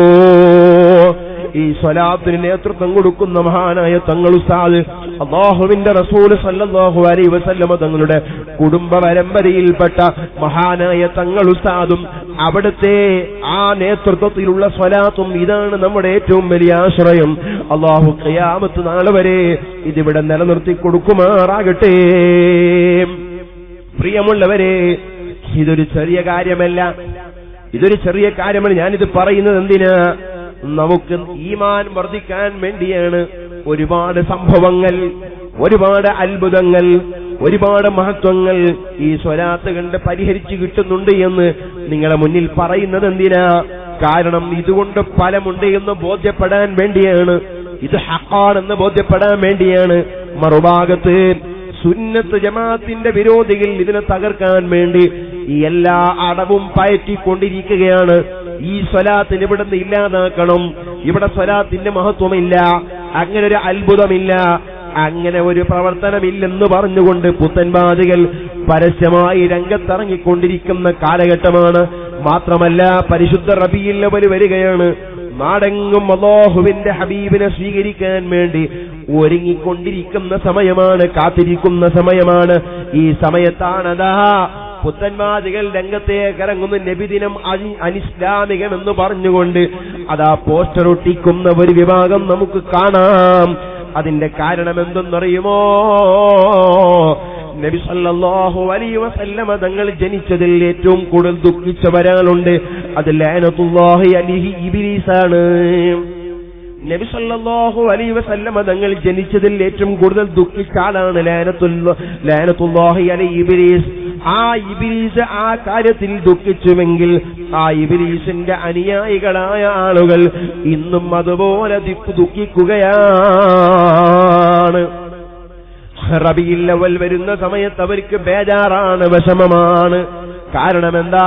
ഈ സ്വലാത്തിന് നേതൃത്വം കൊടുക്കുന്ന മഹാനായ തങ്ങൾ ഉസ്താദ് അല്ലാഹുവിന്റെ റസൂൽ സല്ലല്ലാഹു അലൈഹി വസല്ലം തങ്ങളുടെ കുടുംബ പരമ്പരയിൽപ്പെട്ട മഹാനായ തങ്ങൾ ഉസ്താദും അവിടുത്തെ ആ നേതൃത്വത്തിലുള്ള സ്വലാത്തും ഇതാണ് നമ്മുടെ ഏറ്റവും വലിയ ആശ്രയം. അല്ലാഹു ഖിയാമത്ത് നാൾ വരെ ഇതിവിടെ നിലനിർത്തി കൊടുക്കുമാറാകട്ടെ. പ്രിയമുള്ളവരെ, ഇതൊരു ചെറിയ കാര്യമല്ല, ഇതൊരു ചെറിയ കാര്യമാണ്. ഞാനിത് പറയുന്നത് എന്തിനാ? നമുക്ക് ഈമാൻ വർദ്ധിക്കാൻ വേണ്ടിയാണ്. ഒരുപാട് സംഭവങ്ങൾ, ഒരുപാട് അത്ഭുതങ്ങൾ, ഒരുപാട് മഹത്വങ്ങൾ ഈ സ്വലാത്ത് കണ്ട് പരിഹരിച്ചു കിട്ടുന്നുണ്ട് എന്ന് നിങ്ങളെ മുന്നിൽ പറയുന്നത് എന്തിനാ? കാരണം ഇതുകൊണ്ട് ഫലമുണ്ട് എന്ന് ബോധ്യപ്പെടാൻ വേണ്ടിയാണ്, ഇത് ഹഖാണെന്ന് ബോധ്യപ്പെടാൻ വേണ്ടിയാണ്. മറുഭാഗത്ത് സുന്നത്ത് ജമാഅത്തിന്റെ വിരോധികൾ ഇതിനെ തകർക്കാൻ വേണ്ടി ഈ എല്ലാ അടവും പയറ്റിക്കൊണ്ടിരിക്കുകയാണ്. ഈ സ്വലാത്തിന് ഇവിടുന്ന് ഇല്ലാതാക്കണം, ഇവിടെ സ്വലാത്തിന്റെ മഹത്വമില്ല, അങ്ങനെ ഒരു അത്ഭുതമില്ല, അങ്ങനെ ഒരു പ്രവർത്തനമില്ലെന്ന് പറഞ്ഞുകൊണ്ട് പുത്തൻവാദികൾ പരസ്യമായി രംഗത്തിറങ്ങിക്കൊണ്ടിരിക്കുന്ന കാലഘട്ടമാണ്. മാത്രമല്ല, പരിശുദ്ധ റബീഉൽ അവ്വൽ വരികയാണ്. നാടെങ്ങും അല്ലാഹുവിന്റെ ഹബീബിനെ സ്വീകരിക്കാൻ വേണ്ടി ഒരുങ്ങിക്കൊണ്ടിരിക്കുന്ന സമയമാണ്, കാത്തിരിക്കുന്ന സമയമാണ്. ഈ സമയത്താണതാ പുത്തൻവാദികൾ രംഗത്തേക്ക് ഇറങ്ങുന്ന നബിദിനം അനിസ്ലാമികമെന്ന് പറഞ്ഞുകൊണ്ട് അതാ പോസ്റ്റർ ഒട്ടിക്കുന്ന ഒരു വിഭാഗം നമുക്ക് കാണാം. അതിന്റെ കാരണം എന്തെന്നറിയുമോ? നബി സല്ലല്ലാഹു അലൈഹി വസല്ലമ തങ്ങൾ ജനിച്ചതിൽ ഏറ്റവും കൂടുതൽ ദുഃഖിച്ച ഒരാളുണ്ട്. അത് ലഅനത്തുല്ലാഹി അലൈഹി ഇബ്ലീസാണ്. നബി സല്ലല്ലാഹു അലൈഹി വസല്ലമ തങ്ങൾ ജനിച്ചതിൽ ഏറ്റവും കൂടുതൽ ദുഃഖിച്ച ആളാണ് ലഅനത്തുല്ലാഹി അലൈഹി ഇബ്ലീസ്. ആ ഇബ്ലീസ് ആ കാര്യത്തിൽ ദുഃഖിച്ചുവെങ്കിൽ ആ ഇബ്ലീസിന്റെ അനുയായികളായ ആളുകൾ ഇന്നും അതുപോലെ ദുഃഖിക്കുകയാണ്. റബീഉൽ അവ്വൽ വരുന്ന സമയത്ത് അവർക്ക് ബേജാറാണ്, വിഷമമാണ്. കാരണം എന്താ?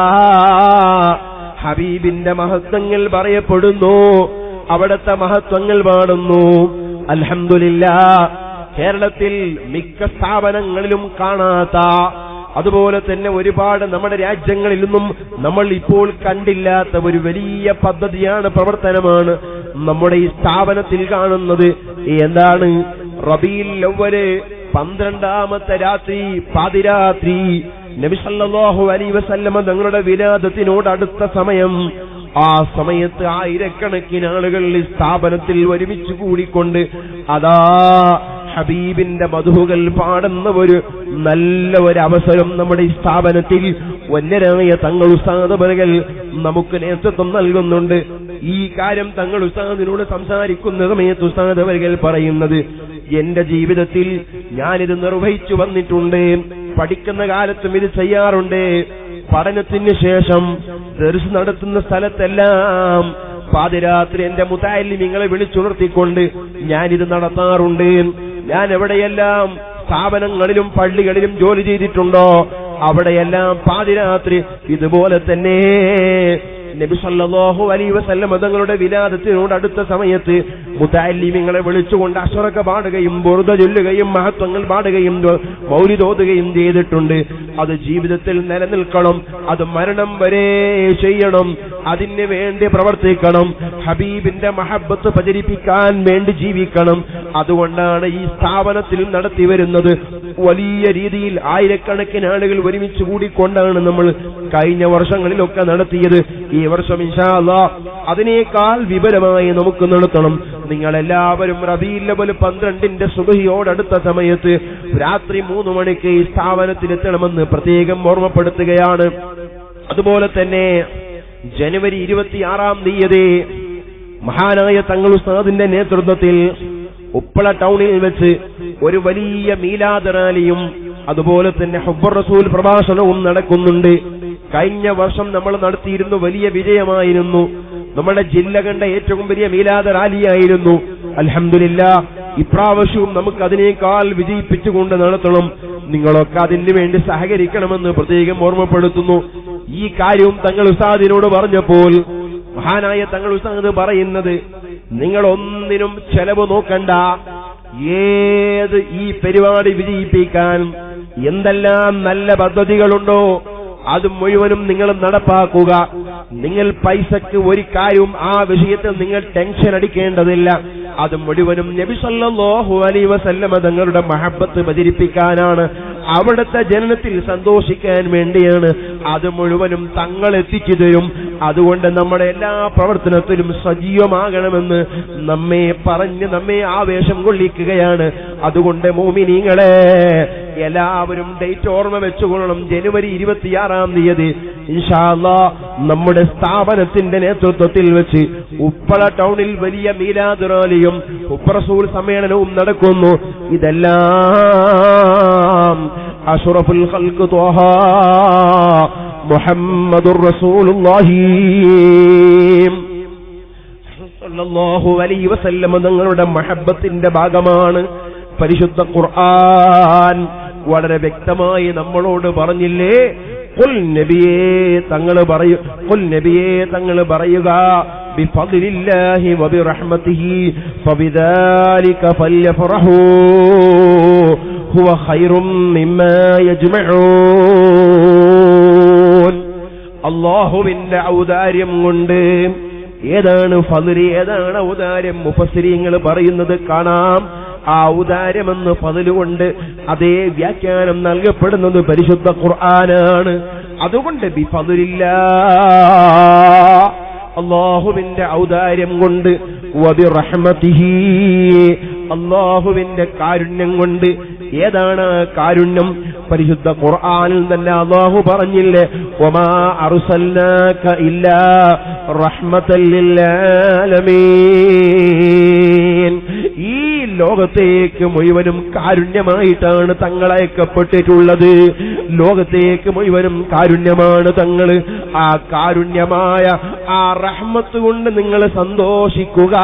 ഹബീബിന്റെ മഹത്വങ്ങൾ പറയപ്പെടുന്നു, അവിടുത്തെ മഹത്വങ്ങൾ പാടുന്നു. അൽഹംദുലില്ലാഹ്, കേരളത്തിൽ മിക്ക സ്ഥാപനങ്ങളിലും കാണാത്ത, അതുപോലെ തന്നെ ഒരുപാട് നമ്മുടെ രാജ്യങ്ങളിലൊന്നും നമ്മൾ ഇപ്പോൾ കണ്ടില്ലാത്ത ഒരു വലിയ പദ്ധതിയാണ്, പ്രവർത്തനമാണ് നമ്മുടെ ഈ സ്ഥാപനത്തിൽ കാണുന്നത്. എന്താണ്? റബീഉൽ അവ്വൽ പന്ത്രണ്ടാമത്തെ രാത്രി, പാതിരാത്രി, നബി സല്ലല്ലാഹു അലൈഹി വസല്ലമ തങ്ങളുടെ വിലാദത്തിനോട് അടുത്ത സമയം. ആ സമയത്ത് ആയിരക്കണക്കിന് ആളുകൾ ഈ സ്ഥാപനത്തിൽ ഒരുമിച്ച് കൂടിക്കൊണ്ട് അതാ ഹബീബിന്റെ മധുഹുകൾ പാടുന്ന ഒരു നല്ല ഒരു അവസരം നമ്മുടെ ഈ സ്ഥാപനത്തിൽ വന്യരായ തങ്ങൾ ഉസ്താദ് അവர்கள் നമുക്ക് നേതൃത്വം നൽകുന്നുണ്ട്. ഈ കാര്യം തങ്ങൾ ഉസ്താദിനോട് സംസാരിക്കുന്ന സമയത്ത് ഉസ്താദ് അവர்கள் പറയുന്നത്, എന്റെ ജീവിതത്തിൽ ഞാനിത് നിർവഹിച്ചു വന്നിട്ടുണ്ട്, പഠിക്കുന്ന കാലത്തും ഇത് ചെയ്യാറുണ്ട്, പഠനത്തിന് ശേഷം ദർസ് നടത്തുന്ന സ്ഥലത്തെല്ലാം പാതിരാത്രി എന്റെ മുതഅല്ലിമീങ്ങളെ വിളിച്ചുണർത്തിക്കൊണ്ട് ഞാനിത് നടത്താറുണ്ട്. ഞാൻ എവിടെയെല്ലാം സ്ഥാപനങ്ങളിലും പള്ളികളിലും ജോലി ചെയ്തിട്ടുണ്ടോ അവിടെയെല്ലാം പാതിരാത്രി ഇതുപോലെ തന്നെ നബി സല്ലല്ലാഹു അലൈഹി വസല്ലം തങ്ങളുടെ വിലാദത്തിനോട് അടുത്ത സമയത്ത് മുതഅല്ലിമീങ്ങളെ വിളിച്ചുകൊണ്ട് അശ്റക പാടുകയും ബുർദ ചൊല്ലുകയും മഹത്വങ്ങൾ പാടുകയും മൗലിദ് ഓതുകയും ചെയ്തിട്ടുണ്ട്. അത് ജീവിതത്തിൽ നിലനിൽക്കണം, അത് മരണം വരെ ചെയ്യണം, അതിന് വേണ്ടി പ്രവർത്തിക്കണം, ഹബീബിന്റെ മഹബ്ബത്ത് പ്രചരിപ്പിക്കാൻ വേണ്ടി ജീവിക്കണം. അതുകൊണ്ടാണ് ഈ സ്ഥാപനത്തിൽ നടത്തി വരുന്നത്. വലിയ രീതിയിൽ ആയിരക്കണക്കിന് ആളുകൾ ഒരുമിച്ച് കൂടിക്കൊണ്ടാണ് നമ്മൾ കഴിഞ്ഞ വർഷങ്ങളിലൊക്കെ നടത്തിയത്. ഈ വർഷം ഇൻഷാ അല്ലാഹ് അതിനേക്കാൾ വിപുലമായി നമുക്ക് നടത്തണം. നിങ്ങളെല്ലാവരും റബീഉൽ അവ്വൽ പന്ത്രണ്ടിന്റെ സുബ്ഹിയോടടുത്ത സമയത്ത് രാത്രി മൂന്ന് മണിക്ക് ഈ സ്ഥാപനത്തിലെത്തണമെന്ന് പ്രത്യേകം ഓർമ്മപ്പെടുത്തുകയാണ്. അതുപോലെ തന്നെ ജനുവരി ഇരുപത്തിയാറാം തീയതി മഹാനായ തങ്ങൾ ഉസ്താദിന്റെ നേതൃത്വത്തിൽ ഉപ്പള ടൗണിൽ വെച്ച് ഒരു വലിയ മീലാദ് റാലിയും അതുപോലെ തന്നെ ഹുബ്ബുർ റസൂൽ പ്രഭാഷണവും നടക്കുന്നുണ്ട്. കഴിഞ്ഞ വർഷം നമ്മൾ നടത്തിയിരുന്നു, വലിയ വിജയമായിരുന്നു. നമ്മുടെ ജില്ല കണ്ട ഏറ്റവും വലിയ മീലാദ് റാലിയായിരുന്നു. അൽഹംദുലില്ലാഹ് ഇപ്രാവശ്യവും നമുക്ക് അതിനേക്കാൾ വിജയിപ്പിച്ചുകൊണ്ട് നടത്തണം. നിങ്ങളൊക്കെ അതിന് വേണ്ടി സഹകരിക്കണമെന്ന് പ്രത്യേകം ഓർമ്മപ്പെടുത്തുന്നു. ഈ കാര്യവും തങ്ങൾ ഉസ്താദിനോട് പറഞ്ഞപ്പോൾ മഹാനായ തങ്ങൾ ഉസ്താദ് പറയുന്നത്, നിങ്ങളൊന്നിനും ചെലവ് നോക്കണ്ട. ഏത് ഈ പരിപാടി വിജയിപ്പിക്കാൻ എന്തെല്ലാം നല്ല പദ്ധതികളുണ്ടോ അത് മുഴുവനും നിങ്ങൾ നടപ്പാക്കുക. നിങ്ങൾ പൈസക്ക് ഒരു കാര്യവും ആ വിഷയത്തിൽ നിങ്ങൾ ടെൻഷൻ അടിക്കേണ്ടതില്ല. അത് മുഴുവനും നബി സല്ലല്ലാഹു അലൈഹി വസല്ലമ തങ്ങളുടെ മഹബ്ബത്ത് പ്രചരിപ്പിക്കാനാണ്, അവിടുത്തെ ജനനത്തിൽ സന്തോഷിക്കാൻ വേണ്ടിയാണ്. അത് മുഴുവനും തങ്ങൾ എത്തിച്ചു തരും. അതുകൊണ്ട് നമ്മുടെ എല്ലാ പ്രവർത്തനത്തിലും സജീവമാകണമെന്ന് നമ്മെ പറഞ്ഞ് നമ്മെ ആവേശം കൊള്ളിക്കുകയാണ്. അതുകൊണ്ട് മോമിനീങ്ങളെ എല്ലാവരും ഡേറ്റ് ഓർമ്മ വെച്ചുകൊള്ളണം. ജനുവരി ഇരുപത്തിയാറാം തീയതി ഇൻഷാ അല്ലാഹ് നമ്മുടെ സ്ഥാപനത്തിന്റെ നേതൃത്വത്തിൽ വെച്ച് ഉപ്പള ടൗണിൽ വലിയ മീലാദ് റാലിയും ഉപ്പറസൂൽ സമ്മേളനവും നടക്കുന്നു. ഇതെല്ലാം അഷ്റഫുൽ ഖൽഖ് ത്വഹ മുഹമ്മദുർ റസൂലുള്ളാഹി സല്ലല്ലാഹു അലൈഹി വസല്ലം തങ്ങളുടെ മഹബ്ബത്തിന്റെ ഭാഗമാണ്. പരിശുദ്ധ ഖുർആൻ വളരെ വ്യക്തമായി നമ്മളോട് പറഞ്ഞില്ലേ, ഖുൽ നബിയേ തങ്ങൾ പറയൂ ഖുൽ നബിയേ തങ്ങൾ പറയുക ബിഫദ്ലില്ലാഹി വബിറഹ്മതിഹി ഫബിദാലിക ഫല്യഫറഹൂ ഹുവ ഖൈറും മിമ്മാ യജ്മഊൻ. അല്ലാഹുവിന്റെ ഔദാര്യം കൊണ്ട് ഏതാണ് ഫദ്ലി, ഏതാണ് ഔദാര്യം, മുഫസ്സിരീങ്ങൾ പറയുന്നത് കാണാം. ആ ഔദാര്യമെന്ന് ഫദ്ലുകൊണ്ട് അതേ വ്യാഖ്യാനം നൽകപ്പെടുന്നത് പരിശുദ്ധ ഖുർആനാണ്. അതുകൊണ്ട് ബിഫദ്ലില്ലാഹ് അല്ലാഹുവിന്റെ ഔദാര്യം കൊണ്ട്, വബിറഹ്മതിഹി അല്ലാഹുവിന്റെ കാരുണ്യം കൊണ്ട്. ഏതാണ് കാരുണ്യം? പരിശുദ്ധ ഖുർആനിൽ തന്നെ അല്ലാഹു പറഞ്ഞില്ലേ, വമാ അർസൽനാക ഇല്ലാ റഹ്മത്തൽ ലിൽ ആലമീൻ. ഈ ലോകത്തേക്ക് മുഴുവനും കാരുണ്യമായിട്ടാണ് തങ്ങളയക്കപ്പെട്ടിട്ടുള്ളത്. ലോകത്തേക്ക് മുഴുവനും കാരുണ്യമാണ് തങ്ങൾ. ആ കാരുണ്യമായ ആ റഹ്മത്ത് കൊണ്ട് നിങ്ങൾ സന്തോഷിക്കുക.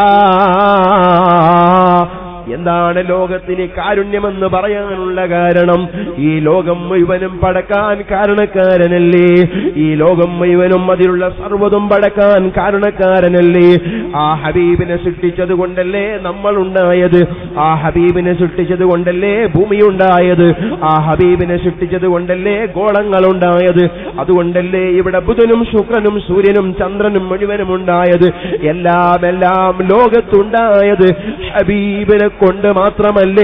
എന്താണ് ലോകത്തിന് കാരുണ്യമെന്ന് പറയാനുള്ള കാരണം? ഈ ലോകം മുഴുവനും പടക്കാൻ കാരണക്കാരനല്ലേ? ഈ ലോകം മുഴുവനും അതിലുള്ള സർവ്വതും പടക്കാൻ കാരണക്കാരനല്ലേ? ആ ഹബീബിനെ സൃഷ്ടിച്ചത് കൊണ്ടല്ലേ നമ്മൾ ഉണ്ടായത്? ആ ഹബീബിനെ സൃഷ്ടിച്ചത് കൊണ്ടല്ലേ ഭൂമിയുണ്ടായത്? ആ ഹബീബിനെ സൃഷ്ടിച്ചത് കൊണ്ടല്ലേ ഗോളങ്ങളുണ്ടായത്? അതുകൊണ്ടല്ലേ ഇവിടെ ബുധനും ശുക്രനും സൂര്യനും ചന്ദ്രനും മുഴുവനും ഉണ്ടായത്? എല്ലാം എല്ലാം ലോകത്തുണ്ടായത് ഹബീബിനെ കൊണ്ട് മാത്രമല്ലേ?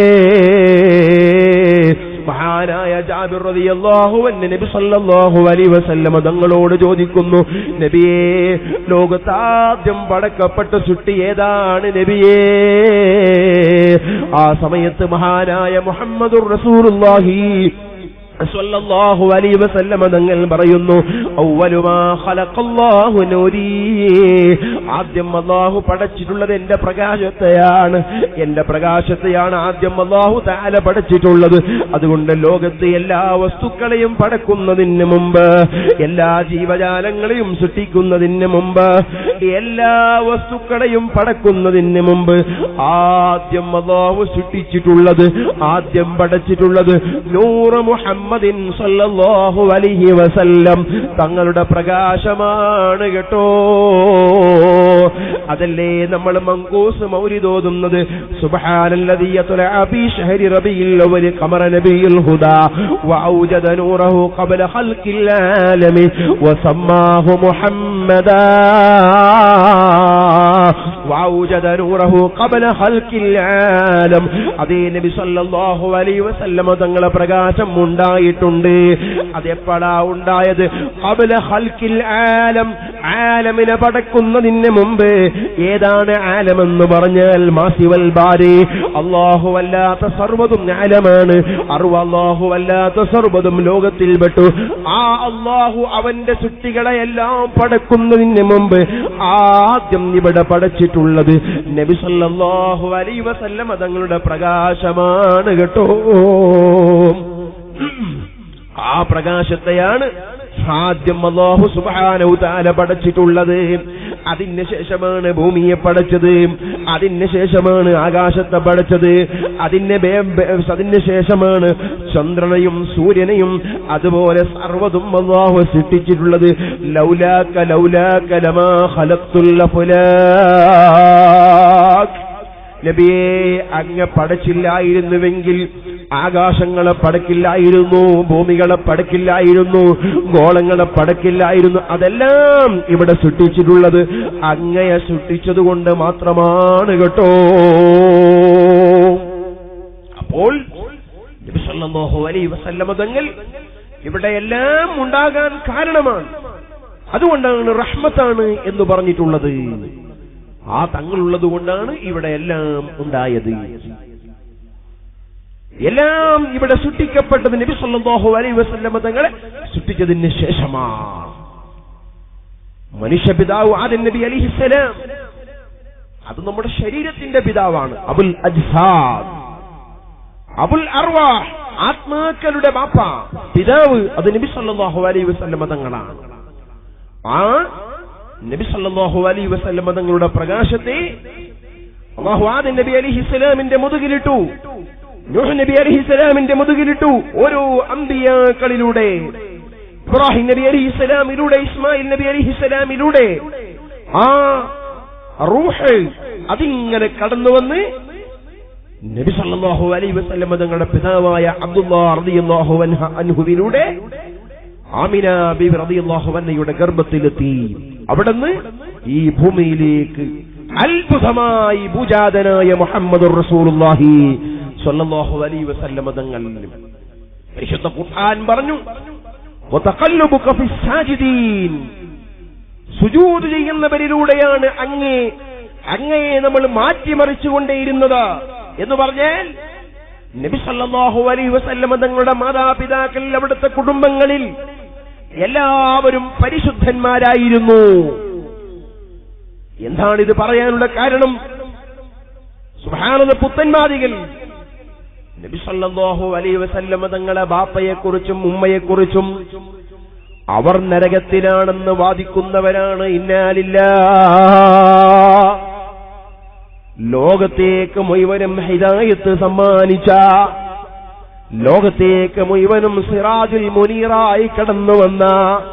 മഹാനായ ജാബിർ റളിയല്ലാഹു അൻഹു നബി സല്ലല്ലാഹു അലൈഹി വസല്ലം തങ്ങളോട് ചോദിക്കുന്നു, നബിയേ ലോകത്താദ്യം പടക്കപ്പെട്ട സൃഷ്ടി ഏതാണ് നബിയേ? ആ സമയത്ത് മഹാനായ മുഹമ്മദുർ റസൂലുള്ളാഹി സല്ലല്ലാഹു അലൈഹി വസല്ലം തങ്ങൾ പറയുന്നു, അവ്വലുമാ ഖലഖല്ലാഹു നൂരി. ആദ്യം അല്ലാഹു പടച്ചിട്ടുള്ളത് എന്റെ പ്രകാശത്തെയാണ്. എന്റെ പ്രകാശത്തെയാണ് ആദ്യം അല്ലാഹു തആല പടച്ചിട്ടുള്ളത്. അതുകൊണ്ട് ലോകത്തെ എല്ലാ വസ്തുക്കളെയും പടക്കുന്നതിന് മുമ്പ്, എല്ലാ ജീവജാലങ്ങളെയും സൃഷ്ടിക്കുന്നതിന് മുമ്പ്, എല്ലാ വസ്തുക്കളെയും പടക്കുന്നതിന് മുമ്പ് ആദ്യം അല്ലാഹു സൃഷ്ടിച്ചിട്ടുള്ളത്, ആദ്യം പടച്ചിട്ടുള്ളത് നൂറ് മുഹമ്മദ് സല്ലല്ലാഹു അലൈഹി വസല്ലം തങ്ങളുടെ പ്രകാശമാണ് കേട്ടോ. അതല്ലേ നമ്മൾ മങ്കൂസ് മൗലിദ് ഓതുന്നത്, സുബ്ഹാനല്ലദീ യത്ലഅ ഫീ ശഹരി റബീഇൽ അവ്വൽ ഖമറ നബിയുൽ ഹുദാ വഔജദ നൂറഹു ഖബ്ല ഖൽഖിൽ ആലമി വസമ്മാഹു മുഹമ്മദാ വഔജദ നൂറഹു ഖബ്ല ഖൽഖിൽ ആലം. അതേ നബി സല്ലല്ലാഹു അലൈഹി വസല്ലം തങ്ങളുടെ പ്രകാശം ഉണ്ടായിട്ടുണ്ട്. അതെപ്പോഴാ ഉണ്ടായത്? ഖബ്ല ഖൽഖിൽ ആലം, ആലമിനെ പടക്കുന്നതിന് മുമ്പ്. ഏതാണ് ആലമെന്ന് പറഞ്ഞാൽ മാസിവൽ ബാരി, അല്ലാഹു അല്ലാത്ത സർവ്വതും ആലമാണ്. അർവ അല്ലാഹു അല്ലാത്ത സർവ്വതും ലോകത്തിൽ പെട്ടു. ആ അല്ലാഹു അവന്റെ സൃഷ്ടികളെ എല്ലാം പടക്കുന്നതിന് മുമ്പ് ആദ്യം ഇവിടെ പടച്ചിട്ടുള്ളത് നബി സല്ലല്ലാഹു അലൈഹി വസല്ലം തങ്ങളുടെ പ്രകാശമാണ് കേട്ടോ. ആ പ്രകാശത്തെയാണ് ആദ്യം അല്ലാഹു സുബ്ഹാനഹു തആല പടച്ചിട്ടുള്ളത്. അതിന് ശേഷമാണ് ഭൂമിയെ പടച്ചത്, അതിന് ശേഷമാണ് ആകാശത്തെ പടച്ചത്, അതിന് അതിന് ശേഷമാണ് ചന്ദ്രനെയും സൂര്യനെയും അതുപോലെ സർവ്വതും അല്ലാഹു സൃഷ്ടിച്ചിട്ടുള്ളത്. ലൗലാക ലൗലാക ലമാ ഖലഖ്തുൽ അഫ്ലാഖ്. നബിയെ, അങ്ങ് പടച്ചില്ലായിരുന്നുവെങ്കിൽ ആകാശങ്ങളെ പടക്കില്ലായിരുന്നു, ഭൂമികളെ പടക്കില്ലായിരുന്നു, ഗോളങ്ങളെ പടക്കില്ലായിരുന്നു. അതെല്ലാം ഇവിടെ സൃഷ്ടിച്ചിട്ടുള്ളത് അങ്ങയെ സൃഷ്ടിച്ചതുകൊണ്ട് മാത്രമാണ് കേട്ടോ. അപ്പോൾ നബി സല്ലല്ലാഹു അലൈഹി വസല്ലം തങ്ങൾ ഇവിടെ എല്ലാം ഉണ്ടാകാൻ കാരണമാണ്. അതുകൊണ്ടാണ് റഹ്മത്താണ് എന്ന് പറഞ്ഞിട്ടുള്ളത്. ആ തങ്ങളുള്ളത് കൊണ്ടാണ് ഇവിടെ എല്ലാം ഉണ്ടായത്. എല്ലാം ഇവിടെ സൃഷ്ടിക്കപ്പെട്ടത് നബി സല്ലല്ലാഹു അലൈഹി വസല്ലം തങ്ങളെ സൃഷ്ടിച്ചതിന് ശേഷമാണ്. മനുഷ്യ പിതാവ് ആദം നബി അലൈഹിസ്സലാം, അത് നമ്മുടെ ശരീരത്തിന്റെ പിതാവാണ്. അബുൽ അജ്സാദ്, അബുൽ അർവാഹ്, ആത്മാക്കളുടെ ബാപ്പ, പിതാവ് അത് നബി സല്ലല്ലാഹു അലൈഹി വസല്ലം തങ്ങളാണ്. ആ നബി സല്ലല്ലാഹു അലൈഹി വസല്ലം തങ്ങളുടെ പ്രകാശത്തെ അല്ലാഹു ആദം നബി അലൈഹിസ്സലാമിന്റെ മുതുകിലിട്ടു, നൂഹ് നബി അലൈഹിസ്സലാമിന്റെ മുതുകിലിട്ടു. ഓരോ അമ്പിയാക്കളിലൂടെ, ഇബ്രാഹിം നബി അലൈഹിസ്സലാമിലൂടെ, ഇസ്മായിൽ നബി അലൈഹിസ്സലാമിലൂടെ ആ റൂഹ് അതിങ്ങനെ കടന്നുവന്ന് നബി സല്ലല്ലാഹു അലൈഹി വസല്ലം തങ്ങളുടെ പിതാവായ അബ്ദുല്ലാഹ് റളിയല്ലാഹു അൻഹുവിലൂടെ ആമിന ബീവി റളിയല്ലാഹു അൻഹയുടെ ഗർഭത്തിലെത്തി. അവിടുന്ന് ഈ ഭൂമിയിലേക്ക് അത്ഭുതമായി ഭൂജാതനായ മുഹമ്മദുർ റസൂലുള്ളാഹി സ്വല്ലല്ലാഹു അലൈഹി വസല്ലം തങ്ങൾ. പരിശുദ്ധ ഖുർആൻ പറഞ്ഞു, വതഖല്ലുബുക ഫിസ് സാജിദീൻ, സുജൂദ് ചെയ്യുന്നവരിലൂടെയാണ് അങ്ങേ അങ്ങയെ നമ്മൾ മാറ്റിമറിച്ചുകൊണ്ടേയിരുന്നത് എന്ന് പറഞ്ഞാൽ നബി സല്ലല്ലാഹു അലൈഹി വസല്ലം തങ്ങളുടെ മാതാപിതാക്കൾ, അവിടുത്തെ കുടുംബങ്ങളിൽ എല്ലാവരും പരിശുദ്ധന്മാരായിരുന്നു. എന്താണിത് പറയാനുള്ള കാരണം? സുബ്ഹാനല്ലാഹ്, പുത്തൻവാദികൾ നബി സല്ലല്ലാഹു അലൈഹി വസല്ലം തങ്ങളെ ബാപ്പയെക്കുറിച്ചും ഉമ്മയെക്കുറിച്ചും അവർ നരകത്തിലാണെന്ന് വാദിക്കുന്നവരാണ്. ഇന്നാലില്ലാഹ്, ലോകത്തേക്ക് മുഴുവനും ഹിദായത്ത് സമ്മാനിച്ച, ലോകത്തേക്ക് മുഴുവനും സിറാജുൽ മുനീറായി കടന്നു വന്ന,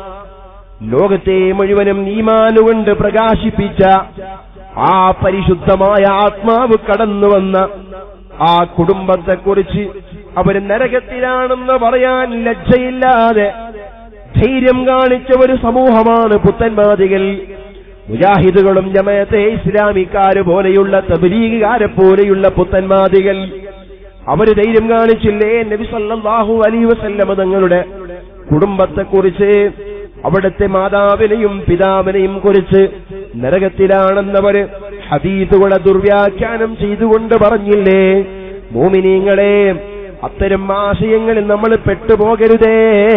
ലോകത്തെ മുഴുവനും ഈമാനുകൊണ്ട് പ്രകാശിപ്പിച്ച ആ പരിശുദ്ധമായ ആത്മാവ് കടന്നു വന്ന ആ കുടുംബത്തെക്കുറിച്ച് അവര് നരകത്തിലാണെന്ന് പറയാൻ ലജ്ജയില്ലാതെ ധൈര്യം കാണിച്ച ഒരു സമൂഹമാണ് പുത്തൻവാദികൾ. മുജാഹിദുകളും ജമാഅത്തെ ഇസ്ലാമിക്കാര് പോലെയുള്ള തബ്ലീഗുകാരെ പോലെയുള്ള പുത്തൻവാദികൾ അവര് ധൈര്യം കാണിച്ചില്ലേ നബി സല്ലല്ലാഹു അലൈഹി വസല്ലം തങ്ങളുടെ കുടുംബത്തെക്കുറിച്ച്, അവിടുത്തെ മാതാവിനെയും പിതാവിനെയും കുറിച്ച് നരകത്തിലാണെന്നവര് ഹദീസുകളെ ദുർവ്യാഖ്യാനം ചെയ്തുകൊണ്ട് പറഞ്ഞില്ലേ? മുഅ്മിനീങ്ങളെ, അത്തരം ആശയങ്ങളിൽ നമ്മൾ പെട്ടുപോകരുതേ.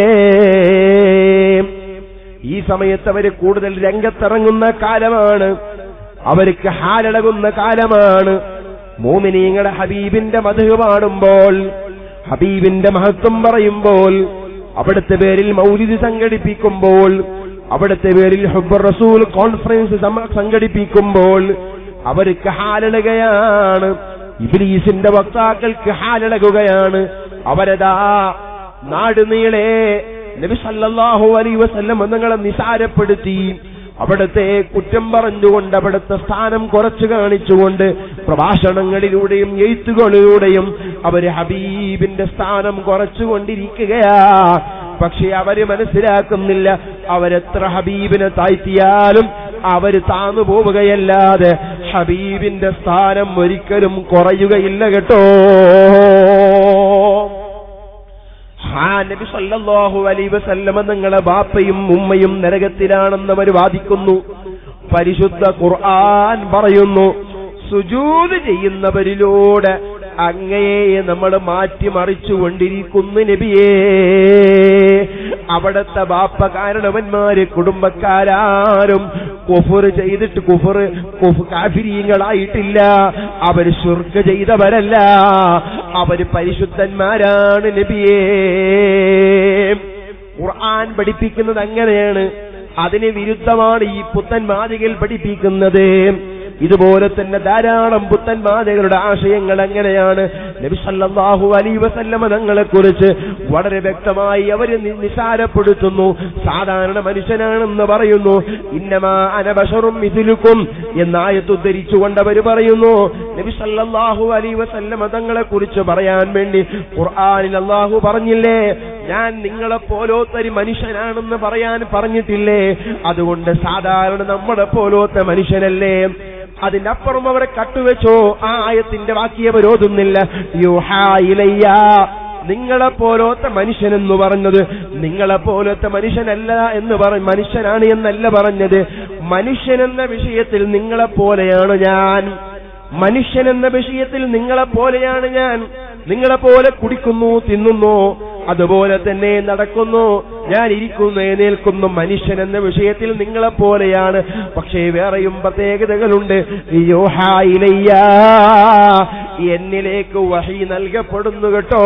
ഈ സമയത്ത് അവര് കൂടുതൽ രംഗത്തിറങ്ങുന്ന കാലമാണ്, അവർക്ക് ഹാലളകുന്ന കാലമാണ്. മുഅ്മിനീങ്ങളെ ഹബീബിന്റെ മദ്ഹ് പാടുമ്പോൾ, ഹബീബിന്റെ മഹത്വം പറയുമ്പോൾ, അവിടുത്തെ പേരിൽ മൗലിദ് സംഘടിപ്പിക്കുമ്പോൾ, അവിടുത്തെ പേരിൽ ഹുബ്ബുർ റസൂൽ കോൺഫറൻസ് സംഘടിപ്പിക്കുമ്പോൾ അവർക്ക് ഹാലളുകയാണ്. ഇബ്ലീസിന്റെ വക്താക്കൾക്ക് ഹാലളകുകയാണ്. അവരതാ നാടുനീളെ നബി സല്ലല്ലാഹു അലൈഹി വസല്ലം തങ്ങളെ നിസാരപ്പെടുത്തി, അവിടുത്തെ കുറ്റം പറഞ്ഞുകൊണ്ട്, അവിടുത്തെ സ്ഥാനം കുറച്ചു കാണിച്ചുകൊണ്ട് പ്രഭാഷണങ്ങളിലൂടെയും എഴുത്തുകളിലൂടെയും അവര് ഹബീബിന്റെ സ്ഥാനം കുറച്ചുകൊണ്ടിരിക്കുകയാ. പക്ഷെ അവര് മനസ്സിലാക്കുന്നില്ല, അവരെത്ര ഹബീബിനെ താഴ്ത്തിയാലും അവര് താന്നു പോവുകയല്ലാതെ ഹബീബിന്റെ സ്ഥാനം ഒരിക്കലും കുറയുകയില്ല കേട്ടോ. ആ നബി സല്ലല്ലാഹു അലൈഹി വസല്ലം നിങ്ങളെ ബാപ്പയും ഉമ്മയും നരകത്തിലാണെന്നവർ വാദിക്കുന്നു. പരിശുദ്ധ ഖുർആൻ പറയുന്നു, സുജൂദ് ചെയ്യുന്നവരിലൂടെ അങ്ങയെ നമ്മൾ മാറ്റിമറിച്ചുകൊണ്ടിരിക്കുന്നു നബിയേ. അവിടത്തെ ബാപ്പ കാരണവന്മാര് കുടുംബക്കാരും കുഫർ ചെയ്തിട്ട് കുഫർ കാഫിരീങ്ങളായിട്ടില്ല. അവര് ശിർക്ക് ചെയ്തവരല്ല, അവര് പരിശുദ്ധന്മാരാണ് നബിയേ. ഖുർആൻ പഠിപ്പിക്കുന്നത് അങ്ങനെയാണ്. അതിന് വിരുദ്ധമാണ് ഈ പുത്തൻ മാതികൾ പഠിപ്പിക്കുന്നത്. ഇതുപോലെ തന്നെ ധാരാളം പുത്തൻ മാതകളുടെ ആശയങ്ങൾ എങ്ങനെയാണ് നബി സല്ലല്ലാഹു അലൈഹി വസല്ലമ തങ്ങളെ കുറിച്ച് വളരെ വ്യക്തമായി അവര് നിസാരപ്പെടുത്തുന്നു. സാധാരണ മനുഷ്യനാണെന്ന് പറയുന്നു. ഇന്നമാ അന ബശറും മിഥിലുക്കും എന്ന ആയത്ത് ഉദ്ധരിച്ചുകൊണ്ട് അവർ പറയുന്നു നബി സല്ലല്ലാഹു അലൈഹി വസല്ലമ തങ്ങളെ കുറിച്ച് പറയാൻ വേണ്ടി ഖുർആനിൽ അല്ലാഹു പറഞ്ഞില്ലേ, ഞാൻ നിങ്ങളെ പോലോത്തൊരു മനുഷ്യനാണെന്ന് പറയാൻ പറഞ്ഞിട്ടില്ലേ? അതുകൊണ്ട് സാധാരണ നമ്മളെ പോലോത്തെ മനുഷ്യനല്ലേ? അതിന്റെ അപ്പുറം അവരെ കട്ടുവെച്ചോ? ആ ആയത്തിന്റെ ബാക്കി അവരോധുന്നില്ല. യൂഹാ ഇലയ്യ, നിങ്ങളെ പോലത്തെ മനുഷ്യനെന്ന് പറഞ്ഞത് നിങ്ങളെ പോലത്തെ മനുഷ്യനല്ല എന്ന് പറ മനുഷ്യനാണ് എന്നല്ല പറഞ്ഞത്. മനുഷ്യനെന്ന വിഷയത്തിൽ നിങ്ങളെ പോലെയാണ് ഞാൻ. മനുഷ്യനെന്ന വിഷയത്തിൽ നിങ്ങളെ പോലെയാണ് ഞാൻ. നിങ്ങളെ പോലെ കുടിക്കുന്നു, തിന്നുന്നു, അതുപോലെ തന്നെ നടക്കുന്നു, ഞാൻ ഇരിക്കുന്നു, എഴുന്നേൽക്കുന്നു. മനുഷ്യൻ എന്ന വിഷയത്തിൽ നിങ്ങളെ പോലെയാണ്. പക്ഷേ വേറെയും പ്രത്യേകതകളുണ്ട്. യൂഹാ ഇലയ്യ, എന്നിലേക്ക് വഹി നൽകപ്പെടുന്നു കേട്ടോ.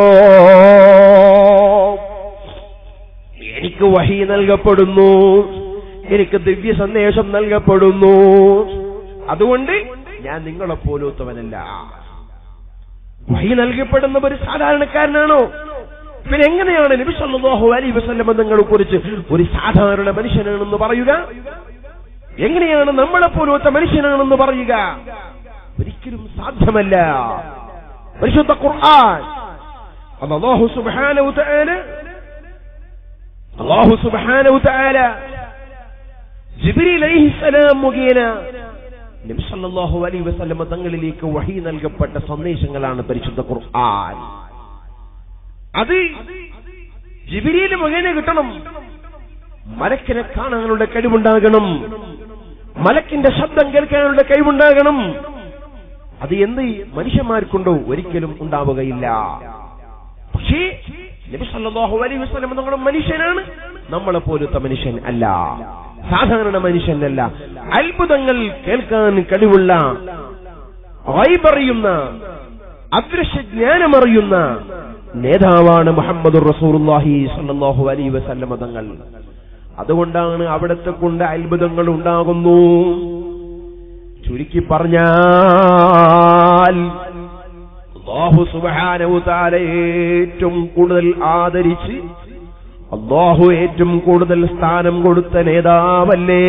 എനിക്ക് വഹി നൽകപ്പെടുന്നു, എനിക്ക് ദിവ്യ സന്ദേശം നൽകപ്പെടുന്നു. അതുകൊണ്ട് ഞാൻ നിങ്ങളെ പോലത്തവനല്ല. വഹി നൽകപ്പെടുന്ന ഒരു സാധാരണക്കാരനാണോ? പിന്നെ എങ്ങനെയാണ് നബി സല്ലല്ലാഹു അലൈഹി വസല്ലം തങ്ങളെ കുറിച്ച് ഒരു സാധാരണ മനുഷ്യനാണെന്ന് പറയുക? എങ്ങനെയാണ് നമ്മളെ പോലത്തെ മനുഷ്യനാണെന്ന് പറയുക? ഒരിക്കലും സാധ്യമല്ല. പരിശുദ്ധ ഖുർആൻ അല്ലാഹു സുബ്ഹാനഹു വതആല അല്ലാഹു സുബ്ഹാനഹു വതആല ജിബ്രീൽ അലൈഹിസ്സലാം മുഖേന നബി സല്ലല്ലാഹു അലൈഹി വസല്ലം തങ്ങളിലേക്ക് വഹി നൽകപ്പെട്ട സന്ദേശങ്ങളാണ് പരിശുദ്ധ ഖുർആൻ. അത് ജിബ്രീൽ മുഖേന കിട്ടണം. മലക്കിനെ കാണാനുള്ള കഴിവുണ്ടാകണം, മലക്കിന്റെ ശബ്ദം കേൾക്കാനുള്ള കഴിവുണ്ടാകണം. അത് എന്ത് മനുഷ്യന്മാർക്കുണ്ടോ? ഒരിക്കലും ഉണ്ടാവുകയില്ല. പക്ഷേ നബി സല്ലല്ലാഹു അലൈഹി വസല്ലം തങ്ങൾ മനുഷ്യനാണ്, നമ്മളെ പോലത്തെ മനുഷ്യൻ അല്ല, സാധാരണ മനുഷ്യനല്ല. അത്ഭുതങ്ങൾ കേൾക്കാൻ കഴിവുള്ള, ഗൈബറിയുന്ന, അദൃശ്യജ്ഞാനമറിയുന്ന നേതാവാണ് മുഹമ്മദുർ റസൂലുള്ളാഹി സ്വല്ലല്ലാഹു അലൈഹി വസല്ലം തങ്ങൾ. അതുകൊണ്ടാണ് അവിടത്തെ കൊണ്ട് അത്ഭുതങ്ങൾ ഉണ്ടാകുന്നു. ചുരുക്കി പറഞ്ഞാൽ അല്ലാഹു സുബ്ഹാനഹു തആല ഏറ്റവും കൂടുതൽ ആദരിച്ച്, അല്ലാഹു ഏറ്റവും കൂടുതൽ സ്ഥാനം കൊടുത്ത നേതാവല്ലേ?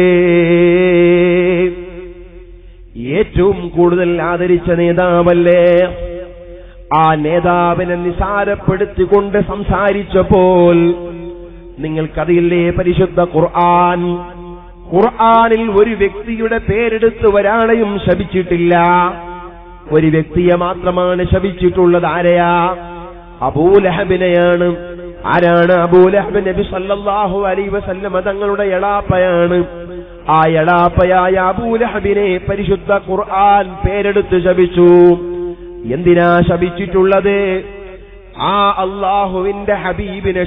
ഏറ്റവും കൂടുതൽ ആദരിച്ച നേതാവല്ലേ? ആ നേതാവിനെ നിസാരപ്പെടുത്തിക്കൊണ്ട് സംസാരിച്ചപ്പോൾ നിങ്ങൾക്കറിയില്ലേ പരിശുദ്ധ ഖുർആൻ? ഖുർആനിൽ ഒരു വ്യക്തിയുടെ പേരെടുത്ത് ഒരാളെയും ശപിച്ചിട്ടില്ല. ഒരു വ്യക്തിയെ മാത്രമാണ് ശപിച്ചിട്ടുള്ളത്. ആരെയാ? അബൂലഹബിനെയാണ്. ആരാണ് അബൂലഹബ്? നബി സല്ലല്ലാഹു അലൈഹി വസല്ലം തങ്ങളുടെ എളാപ്പയാണ്. ആ എളാപ്പയായ അബൂലഹബിനെ പരിശുദ്ധ ഖുർആൻ പേരെടുത്ത് ശപിച്ചു. എന്തിനാ ശപിച്ചിട്ടുള്ളത്? ആ അല്ലാഹുവിന്റെ ഹബീബിനെ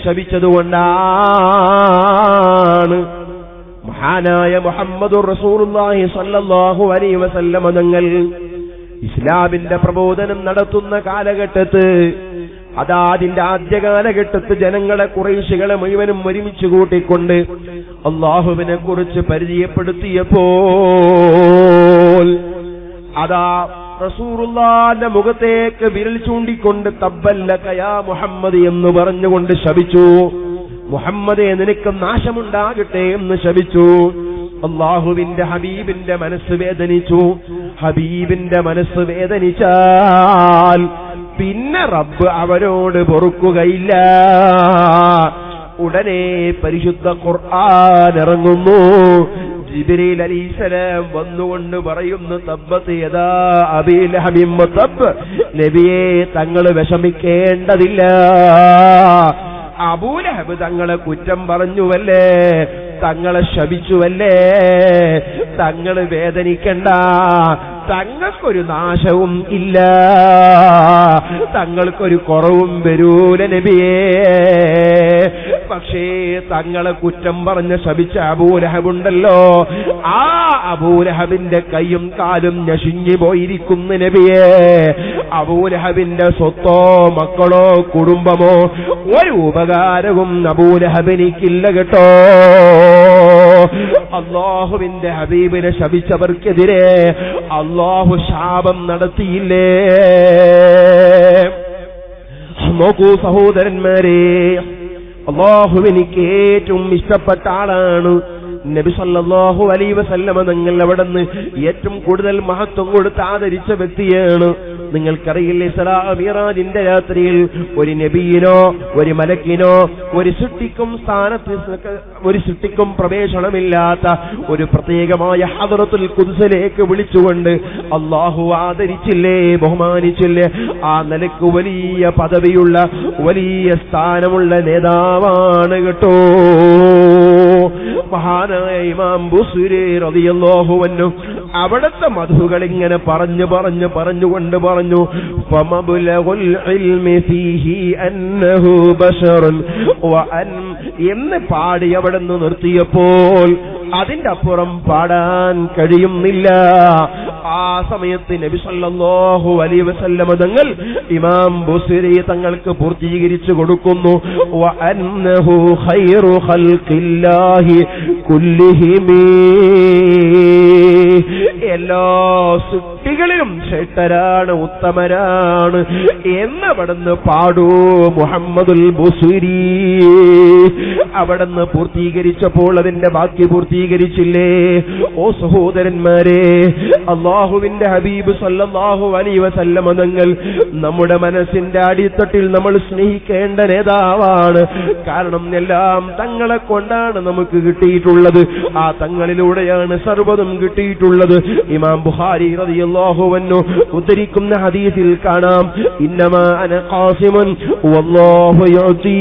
ശപിച്ചതുകൊണ്ടാണ്. മഹാനായ മുഹമ്മദുർ റസൂലുള്ളാഹി സ്വല്ലല്ലാഹു അലൈഹി വസല്ലം തങ്ങൾ ഇസ്ലാമിന്റെ പ്രബോധനം നടത്തുന്ന കാലഘട്ടത്ത്, അതാ അതിന്റെ ആദ്യ കാലഘട്ടത്ത് ജനങ്ങളെ, ഖുറൈശികളെ മുഴുവനും ഒരുമിച്ച് കൂട്ടിക്കൊണ്ട് അല്ലാഹുവിനെ കുറിച്ച് പരിചയപ്പെടുത്തിയപ്പോൾ അതാ റസൂലുള്ളാഹിന്റെ മുഖത്തേക്ക് വിരൽ ചൂണ്ടിക്കൊണ്ട് തബ്ബല്ലക യാ മുഹമ്മദ് എന്ന് പറഞ്ഞുകൊണ്ട് ശപിച്ചു. മുഹമ്മദേ, നിനക്ക് നാശമുണ്ടാകട്ടെ എന്ന് ശപിച്ചു. അല്ലാഹുവിന്റെ ഹബീബിന്റെ മനസ്സ് വേദനിച്ചു. ഹബീബിന്റെ മനസ്സ് വേദനിച്ചാൽ പിന്നെ റബ്ബ് അവരോട് പൊറുക്കുകയില്ല. ഉടനെ പരിശുദ്ധ ഖുർആൻ ഇറങ്ങുന്നു. ജിബ്രീൽ അലൈഹിസ്സലാം വന്നുകൊണ്ട് പറയുന്നു, തബ്ബത് യദാ അബീ ലഹബിൻ വതബ്. നബിയെ, തങ്ങൾ വിഷമിക്കേണ്ടതില്ല. അബൂലഹബ് തങ്ങളെ കുറ്റം പറഞ്ഞുവല്ലേ, തങ്ങളെ ശപിച്ചുവല്ലേ, തങ്ങള് വേദനിക്കണ്ട. തങ്ങൾക്കൊരു നാശവും ഇല്ല, തങ്ങൾക്കൊരു കുറവും വരൂല നബിയേ. പക്ഷേ തങ്ങളെ കുറ്റം പറഞ്ഞ് ശപിച്ച അബൂലഹബുണ്ടല്ലോ, ആ അബൂലഹബിന്റെ കൈയും കാലും നശിഞ്ഞു പോയിരിക്കുന്നു നബിയേ. അബൂലഹബിന്റെ സ്വത്തോ മക്കളോ കുടുംബമോ ഒരു ഉപകാരവും അബൂലഹബിനിക്കില്ല കേട്ടോ. അല്ലാഹുവിന്റെ ഹബീബിനെ ശപിച്ചവർക്കെതിരെ അല്ലാഹു ശാപം നടത്തിയില്ലേ? നോക്കൂ സഹോദരന്മാരെ, അല്ലാഹുവിനിക്ക് ഏറ്റവും ഇഷ്ടപ്പെട്ട ആളാണ് നബി സല്ലല്ലാഹു അലൈഹി വസല്ലമ. തങ്ങൾ അവിടുന്ന് ഏറ്റവും കൂടുതൽ മഹത്വം കൊടുത്ത് ആദരിച്ച വ്യക്തിയാണ്. നിങ്ങൾക്കറിയില്ലേ, ഇസ്രാ മിഅ്റാജിന്റെ രാത്രിയിൽ ഒരു നബിയിനോ ഒരു മലക്കിനോ ഒരു സൃഷ്ടിക്കും സ്ഥാനത്ത് ഒരു സൃഷ്ടിക്കും പ്രവേശനമില്ലാത്ത ഒരു പ്രത്യേകമായ ഹദ്റത്തുൽ ഖുദ്സിലേക്ക് വിളിച്ചുകൊണ്ട് അല്ലാഹു ആദരിച്ചില്ലേ, ബഹുമാനിച്ചില്ലേ? ആ നിലക്ക് വലിയ പദവിയുള്ള വലിയ സ്ഥാനമുള്ള നേതാവാണ് കേട്ടോ മഹാനായ ഇമാം ബുസ്രി റളിയല്ലാഹു അൻഹു. അവിടുത്തെ മധുകൾ ഇങ്ങനെ പറഞ്ഞു പറഞ്ഞു പറഞ്ഞുകൊണ്ട് പറഞ്ഞു, ഫമബ്ലഗുൽ ഇൽമി ഫീഹി അന്നഹു ബശറുൻ വഅൻ എന്ന് പാടി അവിടുന്ന് നിർത്തിയപ്പോൾ അതിന്റെ അപ്പുറം പാടാൻ കഴിയുന്നില്ല. ആ സമയത്ത് നബി സല്ലല്ലാഹു അലൈഹി വസല്ലം തങ്ങൾ ഇമാം ബുസ്രി തങ്ങൾക്ക് പൂർത്തീകരിച്ചു കൊടുക്കുന്നു, വഅന്നഹു ഖൈറു ഖൽഖില്ലാഹി കുല്ലിഹിം, എല്ലാ സൃഷ്ടികളിലും ശ്രേഷ്ഠരാണ്, ഉത്തമരാണ് എന്നവിടുന്ന് പാടൂ മുഹമ്മദുൽ ബുസ്രി. അവിടുന്ന് പൂർത്തീകരിച്ചപ്പോൾ അതിന്റെ ബാക്കി പൂർത്തീകരിച്ചില്ലേ? ഓ സഹോദരന്മാരെ, അല്ലാഹുവിന്റെ ഹബീബ് സല്ലല്ലാഹു അലൈഹി വസല്ലം തങ്ങൾ നമ്മുടെ മനസ്സിന്റെ അടിത്തട്ടിൽ നമ്മൾ സ്നേഹിക്കേണ്ട നേതാവാണ്. കാരണം എല്ലാം തങ്ങളെ കൊണ്ടാണ് നമുക്ക് കിട്ടിയിട്ടുള്ളത്. ആ തങ്ങളിലൂടെയാണ് സർവ്വതും കിട്ടിയിട്ടുള്ളത്. ഇമാം ബുഖാരി റളിയല്ലാഹു അൻഹു ഉദ്ധരിക്കുന്ന ഹദീസിൽ കാണാം, ഇന്നമാ അന ഖാസിമുൻ വല്ലാഹു യുഅതി,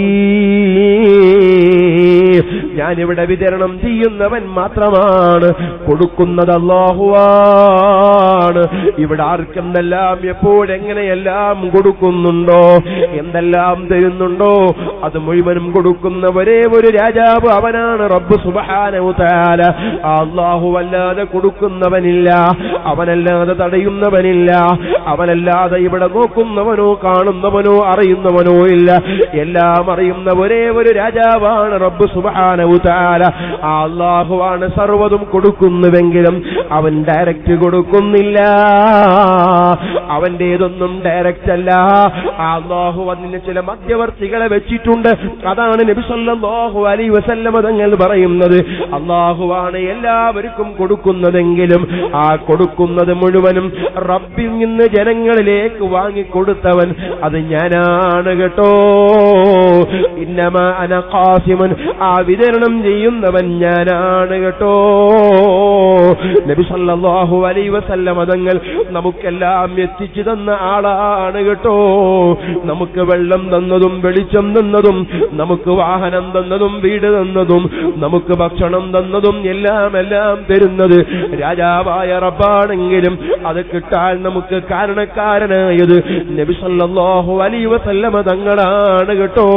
ഞാനിവിടെ വിതരണം ചെയ്യുന്നവൻ മാത്രമാണ്, കൊടുക്കുന്നത് അല്ലാഹുവാണ്. ഇവിടെ ആർക്കെന്തെല്ലാം എപ്പോഴെങ്ങനെയെല്ലാം കൊടുക്കുന്നുണ്ടോ, എന്തെല്ലാം തരുന്നുണ്ടോ അത് മുഴുവനും കൊടുക്കുന്ന ഒരേ ഒരു രാജാവ് അവനാണ് റബ്ബ് സുബ്ഹാനഹു തആല. അല്ലാഹു അല്ലാതെ കൊടുക്കുന്നവനില്ല, അവനല്ലാതെ തടയുന്നവനില്ല, അവനല്ലാതെ ഇവിടെ നോക്കുന്നവനോ കാണുന്നവനോ അറിയുന്നവനോ ഇല്ല. എല്ലാം അറിയുന്ന ഒരേ ഒരു രാജാവാണ് റബ്ബ് സുബ്ഹാനഹു തആല. ആ അല്ലാഹുവാണ് സർവ്വതും കൊടുക്കുന്നുവെങ്കിലും അവൻ ഡയറക്റ്റ് കൊടുക്കുന്നില്ല, അവന്റേതൊന്നും ഡയറക്റ്റ് അല്ല. അല്ലാഹു അതിന് ചില മധ്യവർത്തികളെ വെച്ചിട്ടുണ്ട്. അതാണ് നബി സല്ലല്ലാഹു അലൈഹി വസല്ലം തങ്ങൾ പറയുന്നത്, അല്ലാഹുവാണ് എല്ലാവർക്കും കൊടുക്കുന്നതെങ്കിലും ആ കൊടുക്കുന്നത് മുഴുവനും റബ്ബിൽ നിന്ന് ജനങ്ങളിലേക്ക് വാങ്ങിക്കൊടുത്തവൻ അത് ഞാനാണ് കേട്ടോ. ഇന്നമാ അന ഖാസിമുൻ, ആ വിതരണം ചെയ്യുന്നവൻ ഞാനാണ് കേട്ടോ. നബി സല്ലല്ലാഹു അലൈഹി വസല്ലം തങ്ങൾ നമുക്കെല്ലാം എത്തിച്ചു തന്ന ആളാണ് കേട്ടോ. നമുക്ക് വെള്ളം തന്നതും വെളിച്ചം തന്നതും, നമുക്ക് വാഹനം തന്നതും വീട് തന്നതും, നമുക്ക് ഭക്ഷണം തന്നതും എല്ലാം എല്ലാം തരുന്നത് രാജാവായ റബ്ബാണെങ്കിലും അത് കിട്ടാൻ നമുക്ക് കാരണക്കാരനായത് നബി സല്ലല്ലാഹു അലൈഹി വസല്ലം തങ്ങളാണ് കേട്ടോ.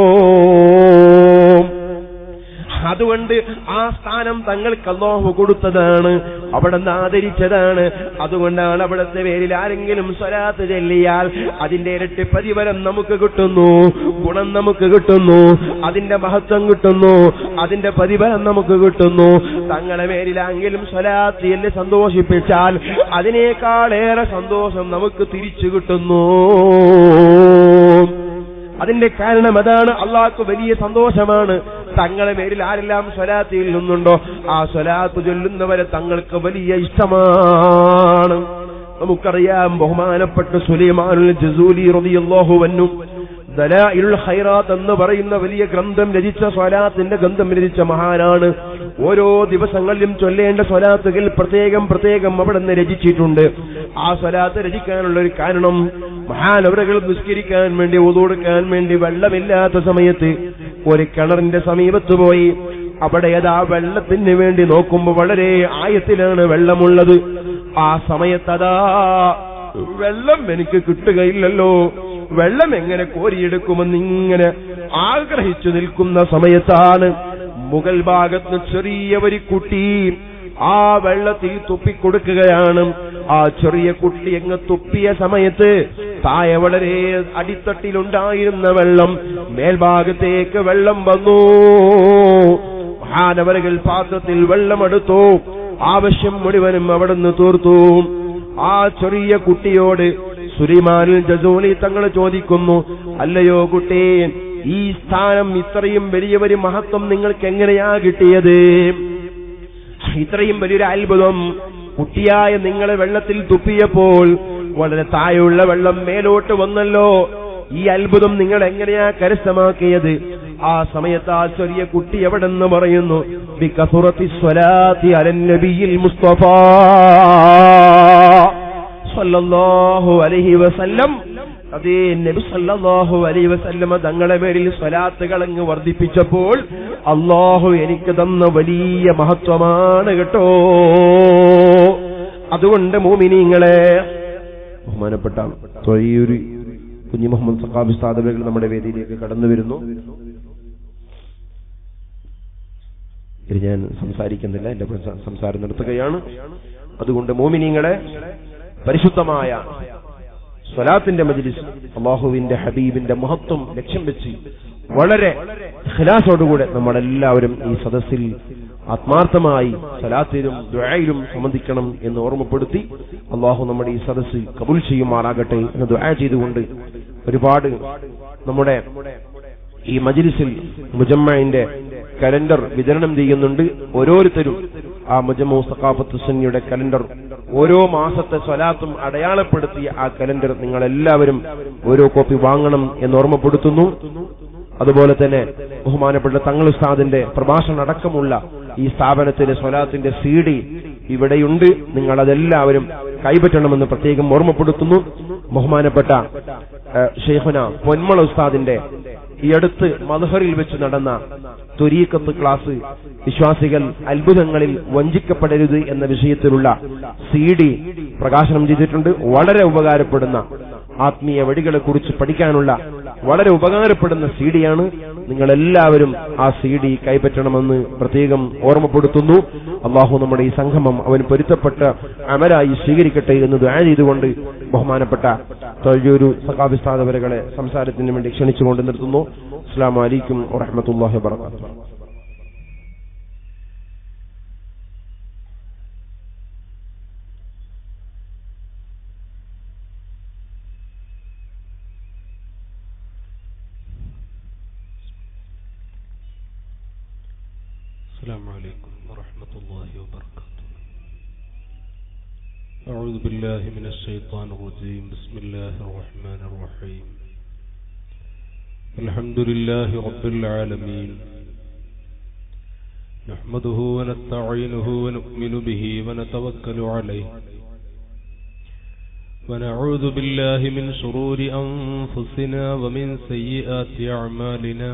അതുകൊണ്ട് ആ സ്ഥാനം തങ്ങൾക്ക് അല്ലാഹു കൊടുത്തതാണ്, അവിടുന്ന് ആദരിച്ചതാണ്. അതുകൊണ്ടാണ് അവിടുത്തെ പേരിൽ ആരെങ്കിലും സ്വലാത്ത് ചൊല്ലിയാൽ അതിന്റെ ഇരട്ടി പ്രതിഫലം നമുക്ക് കിട്ടുന്നു, ഗുണം നമുക്ക് കിട്ടുന്നു, അതിന്റെ മഹത്വം കിട്ടുന്നു, അതിന്റെ പ്രതിഫലം നമുക്ക് കിട്ടുന്നു. തങ്ങളുടെ പേരിലെങ്കിലും സ്വലാത്ത് ചൊല്ലി സന്തോഷിപ്പിച്ചാൽ അതിനേക്കാളേറെ സന്തോഷം നമുക്ക് തിരിച്ചു കിട്ടുന്നു. അതിന്റെ കാരണം അതാണ്, അള്ളാഹ്ക്ക് വലിയ സന്തോഷമാണ്. തങ്ങളെ പേരിൽ ആരെല്ലാം സ്വലാത്ത് ചൊല്ലുന്നുണ്ടോ ആ സ്വലാത്ത് ചൊല്ലുന്നവരെ തങ്ങൾക്ക് വലിയ ഇഷ്ടമാണ്. നമുക്കറിയാം, ബഹുമാനപ്പെട്ട സുലൈമാനുൽ ജസൂലി റളിയല്ലാഹു അൻഹു ദലായിലുൽ ഖൈറാത്ത് എന്ന് പറയുന്ന വലിയ ഗ്രന്ഥം രചിച്ച, സ്വലാത്തിന്റെ ഗ്രന്ഥം രചിച്ച മഹാനാണ്. ഓരോ ദിവസങ്ങളിലും ചൊല്ലേണ്ട സ്വലാത്തുകൾ പ്രത്യേകം പ്രത്യേകം അവിടെ നിന്ന് രചിച്ചിട്ടുണ്ട്. ആ സ്വലാത്ത് രചിക്കാനുള്ള ഒരു കാരണം, മഹാനവറുകൾ നിസ്കരിക്കാൻ വേണ്ടി wudu എടുക്കാൻ വേണ്ടി വെള്ളമില്ലാത്ത സമയത്ത് ഒരു കിണറിന്റെ സമീപത്ത് പോയി അവിടെ ഏതാ വെള്ളത്തിന് വേണ്ടി നോക്കുമ്പോൾ വളരെ ആയത്തിലാണ് വെള്ളമുള്ളത്. ആ സമയത്തതാ വെള്ളം എനിക്ക് കിട്ടുകയില്ലല്ലോ, വെള്ളം എങ്ങനെ കോരിയെടുക്കുമെന്ന് ഇങ്ങനെ ആഗ്രഹിച്ചു നിൽക്കുന്ന സമയത്താണ് മുകൾ ഭാഗത്ത് ചെറിയ ഒരു കുട്ടി ആ വെള്ളത്തിൽ തുപ്പിക്കൊടുക്കുകയാണ്. ആ ചെറിയ കുട്ടി എങ്ങ് തുപ്പിയ സമയത്ത് താഴെ വളരെ അടിത്തട്ടിലുണ്ടായിരുന്ന വെള്ളം മേൽഭാഗത്തേക്ക് വെള്ളം വന്നു. മഹാനവറുകൾ പാത്രത്തിൽ വെള്ളമെടുത്തു, ആവശ്യം മുഴുവനും അവിടുന്ന് തീർത്തു. ആ ചെറിയ കുട്ടിയോട് സുലൈമാനുൽ ജസൂലി തങ്ങൾ ചോദിക്കുന്നു, അല്ലയോ കുട്ടി, ഈ സ്ഥാനം ഇത്രയും വലിയൊരു മഹത്വം നിങ്ങൾക്ക് എങ്ങനെയാ കിട്ടിയത്? ഇത്രയും വലിയൊരു അത്ഭുതം. കുട്ടിയായ നിങ്ങളെ വെള്ളത്തിൽ തുപ്പിയപ്പോൾ വളരെ താഴെയുള്ള വെള്ളം മേലോട്ട് വന്നല്ലോ. ഈ അത്ഭുതം നിങ്ങൾ എങ്ങനെയാ കരസ്ഥമാക്കിയത്? ആ സമയത്ത് ആ ചെറിയ കുട്ടി എവിടെന്ന് പറയുന്നു, ബികസുറത്തി സ്വലാത്തി അലൻ നബിയിൽ മുസ്തഫ സല്ലല്ലാഹു അലൈഹി വസല്ലം. അതേ നബി സല്ലല്ലാഹു അലൈഹി വസല്ലമ തങ്ങളെ മേലിൽ സ്വലാത്തുകൾ അങ്ങ് വർദ്ധിപ്പിച്ചപ്പോൾ അല്ലാഹു എനിക്ക് തന്ന വലിയ മഹത്വമാണ് കേട്ടോ. അതുകൊണ്ട് മുഅ്മിനീങ്ങളെ, ബഹുമാനപ്പെട്ട തൊഴിയൂരി കുഞ്ഞി മുഹമ്മദ് സഖാഫി ഉസ്താദ് നമ്മുടെ വേദിയിലേക്ക് കടന്നു വരുന്നു. ഇത് ഞാൻ സംസാരിക്കുന്നില്ല, എന്റെ സംസാരം നിർത്തുകയാണ്. അതുകൊണ്ട് മുഅ്മിനീങ്ങളെ, പരിശുദ്ധമായ സ്വലാത്തിന്റെ മജ്ലിസ്, അല്ലാഹുവിന്റെ ഹബീബിന്റെ മഹത്വം ലക്ഷ്യം വെച്ച് വളരെ ഇഖ്ലാസോടുകൂടെ നമ്മളെല്ലാവരും ഈ സദസ്സിൽ ആത്മാർത്ഥമായി സ്വലാത്തിലും ദുആയിലും സംബന്ധിക്കണം എന്ന് ഓർമ്മപ്പെടുത്തി അല്ലാഹു നമ്മുടെ ഈ സദസ്സ് കബൂൽ ചെയ്യുമാറാകട്ടെ എന്ന് ദുആ ചെയ്തുകൊണ്ട്, ഒരുപാട് നമ്മുടെ ഈ മജ്ലിസിൽ മുജമ്മഇന്റെ കലണ്ടർ വിതരണം ചെയ്യുന്നുണ്ട്. ഓരോരുത്തരും ആ മുജമ്മു സഖാഫത്ത് സുന്നിയുടെ കലണ്ടർ, ഓരോ മാസത്തെ സ്വലാത്തും അടയാളപ്പെടുത്തിയ ആ കലണ്ടർ നിങ്ങളെല്ലാവരും ഓരോ കോപ്പി വാങ്ങണം എന്ന് ഓർമ്മപ്പെടുത്തുന്നു. അതുപോലെ തന്നെ ബഹുമാനപ്പെട്ട തങ്ങൾ ഉസ്താദിന്റെ പ്രഭാഷണം അടക്കമുള്ള ഈ സ്ഥാപനത്തിലെ സ്വലാത്തിന്റെ സി ഡി ഇവിടെയുണ്ട്. നിങ്ങളതെല്ലാവരും കൈപ്പറ്റണമെന്ന് പ്രത്യേകം ഓർമ്മപ്പെടുത്തുന്നു. ബഹുമാനപ്പെട്ട ഷെയ്ഖുന പൊന്മള ഉസ്താദിന്റെ ഈ അടുത്ത് മദ്ഹറിൽ വെച്ച് നടന്ന ത്വരീഖത്ത് ക്ലാസ്, വിശ്വാസികൾ അത്ഭുതങ്ങളിൽ വഞ്ചിക്കപ്പെടരുത് എന്ന വിഷയത്തിലുള്ള സി ഡി പ്രകാശനം ചെയ്തിട്ടുണ്ട്. വളരെ ഉപകാരപ്പെടുന്ന, ആത്മീയ വഴികളെ കുറിച്ച് പഠിക്കാനുള്ള വളരെ ഉപകാരപ്പെടുന്ന സി ഡിയാണ്. നിങ്ങളെല്ലാവരും ആ സി ഡി കൈപ്പറ്റണമെന്ന് പ്രത്യേകം ഓർമ്മപ്പെടുത്തുന്നു. അള്ളാഹു നമ്മുടെ ഈ സംഗമം അവൻ പൊരുത്തപ്പെട്ട അമലായി സ്വീകരിക്കട്ടെ എന്ന് ദുആ ചെയ്തുകൊണ്ട് ബഹുമാനപ്പെട്ട തൊഴിയൂരു സഖാഫി ഉസ്താദ് അവരുകളെ സംസാരത്തിന് വേണ്ടി ക്ഷണിച്ചുകൊണ്ട് നിർത്തുന്നു. അസ്സലാമു അലൈക്കും വറഹ്മത്തുള്ളാഹി വബറകാതുഹു. السلام عليكم ورحمة الله وبركاته. أعوذ بالله من الشيطان الرجيم. بسم الله الرحمن الرحيم. الحمد لله رب العالمين، نحمده ونستعينه ونؤمن به ونتوكل عليه، ونعوذ بالله من شرور أنفسنا ومن سيئات أعمالنا،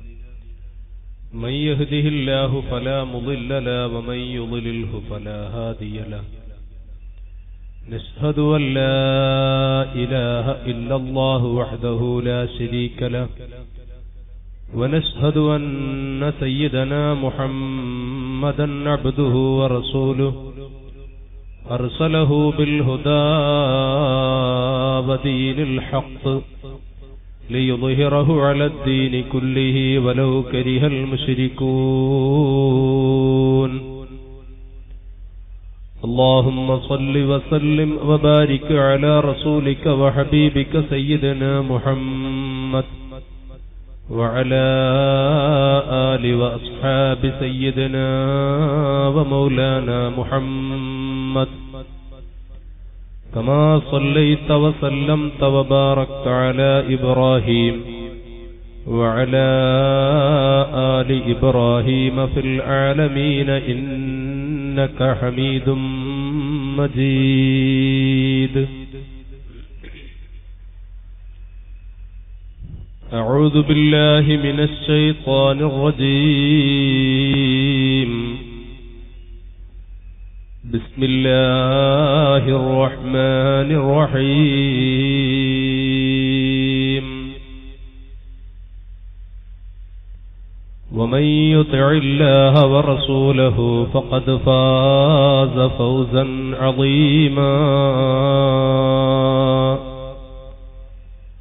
من يهده الله فلا مضل له ومن يضلله فلا هادي له. نشهد أن لا إله إلا الله وحده لا شريك له، ونشهد أن سيدنا محمدا عبده ورسوله أرسله بالهدى ودين الحق ليظهره على الدين كله ولو كره المشركون. اللهم صل وسلم وبارك على رسولك وحبيبك سيدنا محمد وعلى آل وأصحاب سيدنا ومولانا محمد، كما صليت وسلمت وباركت على إبراهيم وعلى آل إبراهيم في العالمين إنك حميد مجيد. أعوذ بالله من الشيطان الرجيم. بسم الله الرحمن الرحيم. ومن يطع الله ورسوله فقد فاز فوزا عظيما.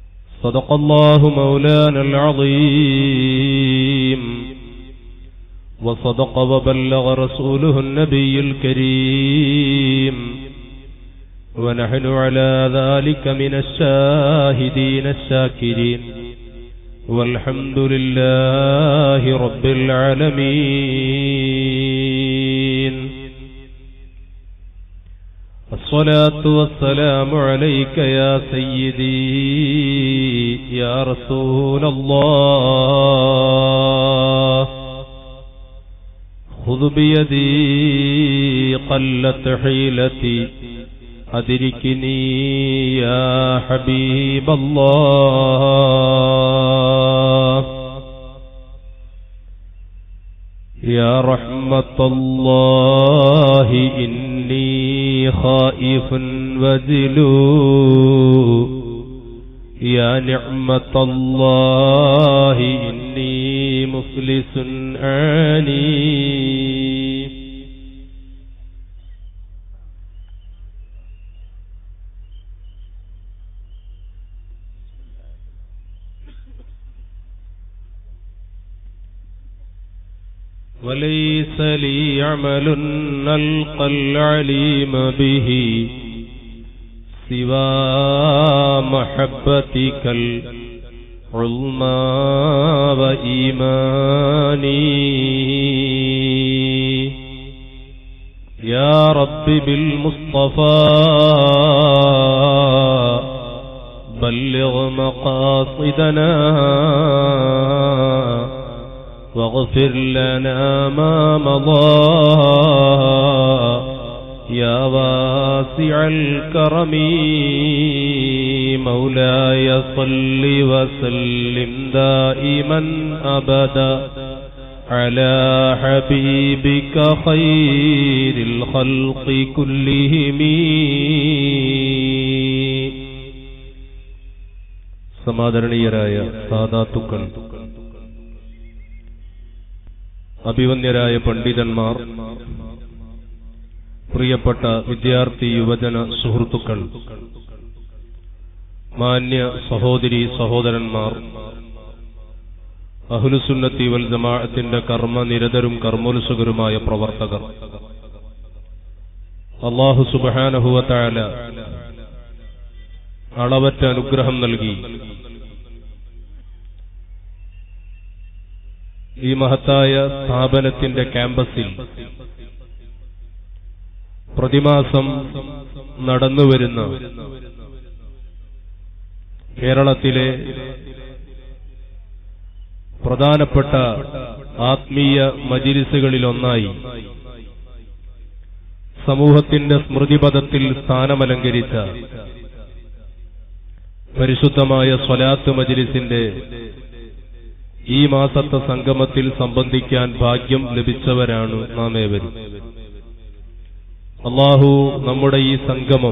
صدق الله مولانا العظيم. وصدق وبلغ رسوله النبي الكريم ونحن على ذلك من الشاهدين الشاكرين والحمد لله رب العالمين. الصلاة والسلام عليك يا سيدي يا رسول الله خذ بيدي قلت حيلتي أدركني يا حبيب الله يا رحمة الله إني خائف وجلو يا نعمة الله إني مفلس آني. وليس لي عمل نلقى العليم به سوى محبتك العظمى وإيماني يا رب بالمصطفى بلغ مقاصدنا واغفر لنا ما مضى يا واسع الكرم مولاي صل وسلم دائما أبدا على حبيبك خير الخلق كلهم. സമാദരണീയരായ സാദാത്തുക്കൾ, അഭിവന്യരായ പണ്ഡിതന്മാർ, പ്രിയപ്പെട്ട വിദ്യാർത്ഥി യുവജന സുഹൃത്തുക്കൾ, മാന്യ സഹോദരി സഹോദരന്മാർ, അഹ്ലുസുന്നത്തി വൽ ജമാഅത്തിന്റെ കർമ്മനിരതരും കർമ്മോത്സുകരുമായ പ്രവർത്തകർ, അല്ലാഹു സുബ്ഹാനഹു വ തആല അളവറ്റ അനുഗ്രഹം നൽകി ഈ മഹത്തായ സ്ഥാപനത്തിന്റെ ക്യാമ്പസിൽ പ്രതിമാസം നടന്നുവരുന്ന കേരളത്തിലെ പ്രധാനപ്പെട്ട ആത്മീയ മജ്‌ലിസുകളിലൊന്നായി സമൂഹത്തിന്റെ സ്മൃതിപഥത്തിൽ സ്ഥാനമലങ്കരിച്ച പരിശുദ്ധമായ സ്വലാത്ത് മജ്‌ലിസിന്റെ ഈ മാസത്തെ സംഗമത്തിൽ സംബന്ധിക്കാൻ ഭാഗ്യം ലഭിച്ചവരാണ് നാം ഏവരും. അല്ലാഹു നമ്മുടെ ഈ സംഗമം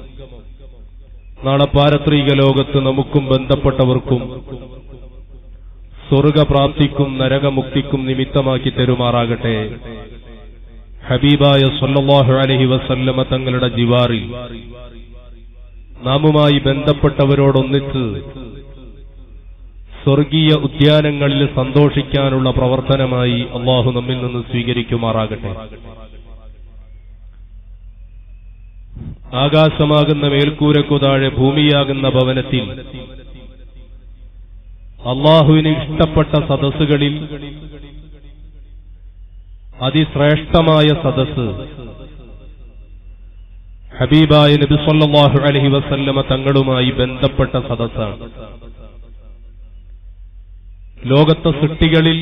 നാളെ പാരത്രിക ലോകത്ത് നമുക്കും ബന്ധപ്പെട്ടവർക്കും സ്വർഗപ്രാപ്തിക്കും നരകമുക്തിക്കും നിമിത്തമാക്കി തരുമാറാകട്ടെ. ഹബീബായ സ്വല്ലല്ലാഹു അലൈഹി വസല്ലമ തങ്ങളുടെ ജിവാറിൽ നാമുമായി ബന്ധപ്പെട്ടവരോടൊന്നിച്ച് സ്വർഗീയ ഉദ്യാനങ്ങളിൽ സന്തോഷിക്കാനുള്ള പ്രവർത്തനമായി അല്ലാഹു നമ്മിൽ നിന്ന് സ്വീകരിക്കുമാറാകട്ടെ. ആകാശമാകുന്ന മേൽക്കൂരക്കു താഴെ ഭൂമിയാകുന്ന ഭവനത്തിൽ അല്ലാഹുവിന് ഇഷ്ടപ്പെട്ട സദസ്സുകളിൽ അതിശ്രേഷ്ഠമായ സദസ്സ് ഹബീബായ നബി സല്ലല്ലാഹു അലൈഹി വസല്ലമ തങ്ങളുമായി ബന്ധപ്പെട്ട സദസ്സാണ്. ലോകത്തെ സൃഷ്ടികളിൽ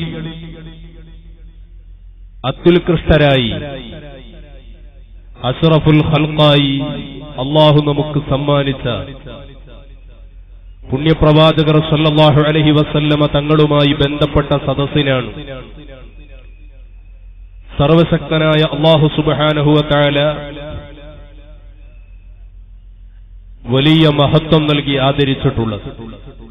അത്യുത്കൃഷ്ടരായി അഷ്റഫുൽ ഖൽഖായി അല്ലാഹു നമുക്ക് സമ്മാനിച്ച പുണ്യപ്രവാചകർ സല്ലല്ലാഹു അലൈഹി വസല്ലമ തങ്ങളുമായി ബന്ധപ്പെട്ട സദസ്സിനാണ് സർവശക്തനായ അല്ലാഹു സുബ്ഹാനഹു വ തആല വലിയ മഹത്വം നൽകി ആദരിച്ചിട്ടുള്ളത്.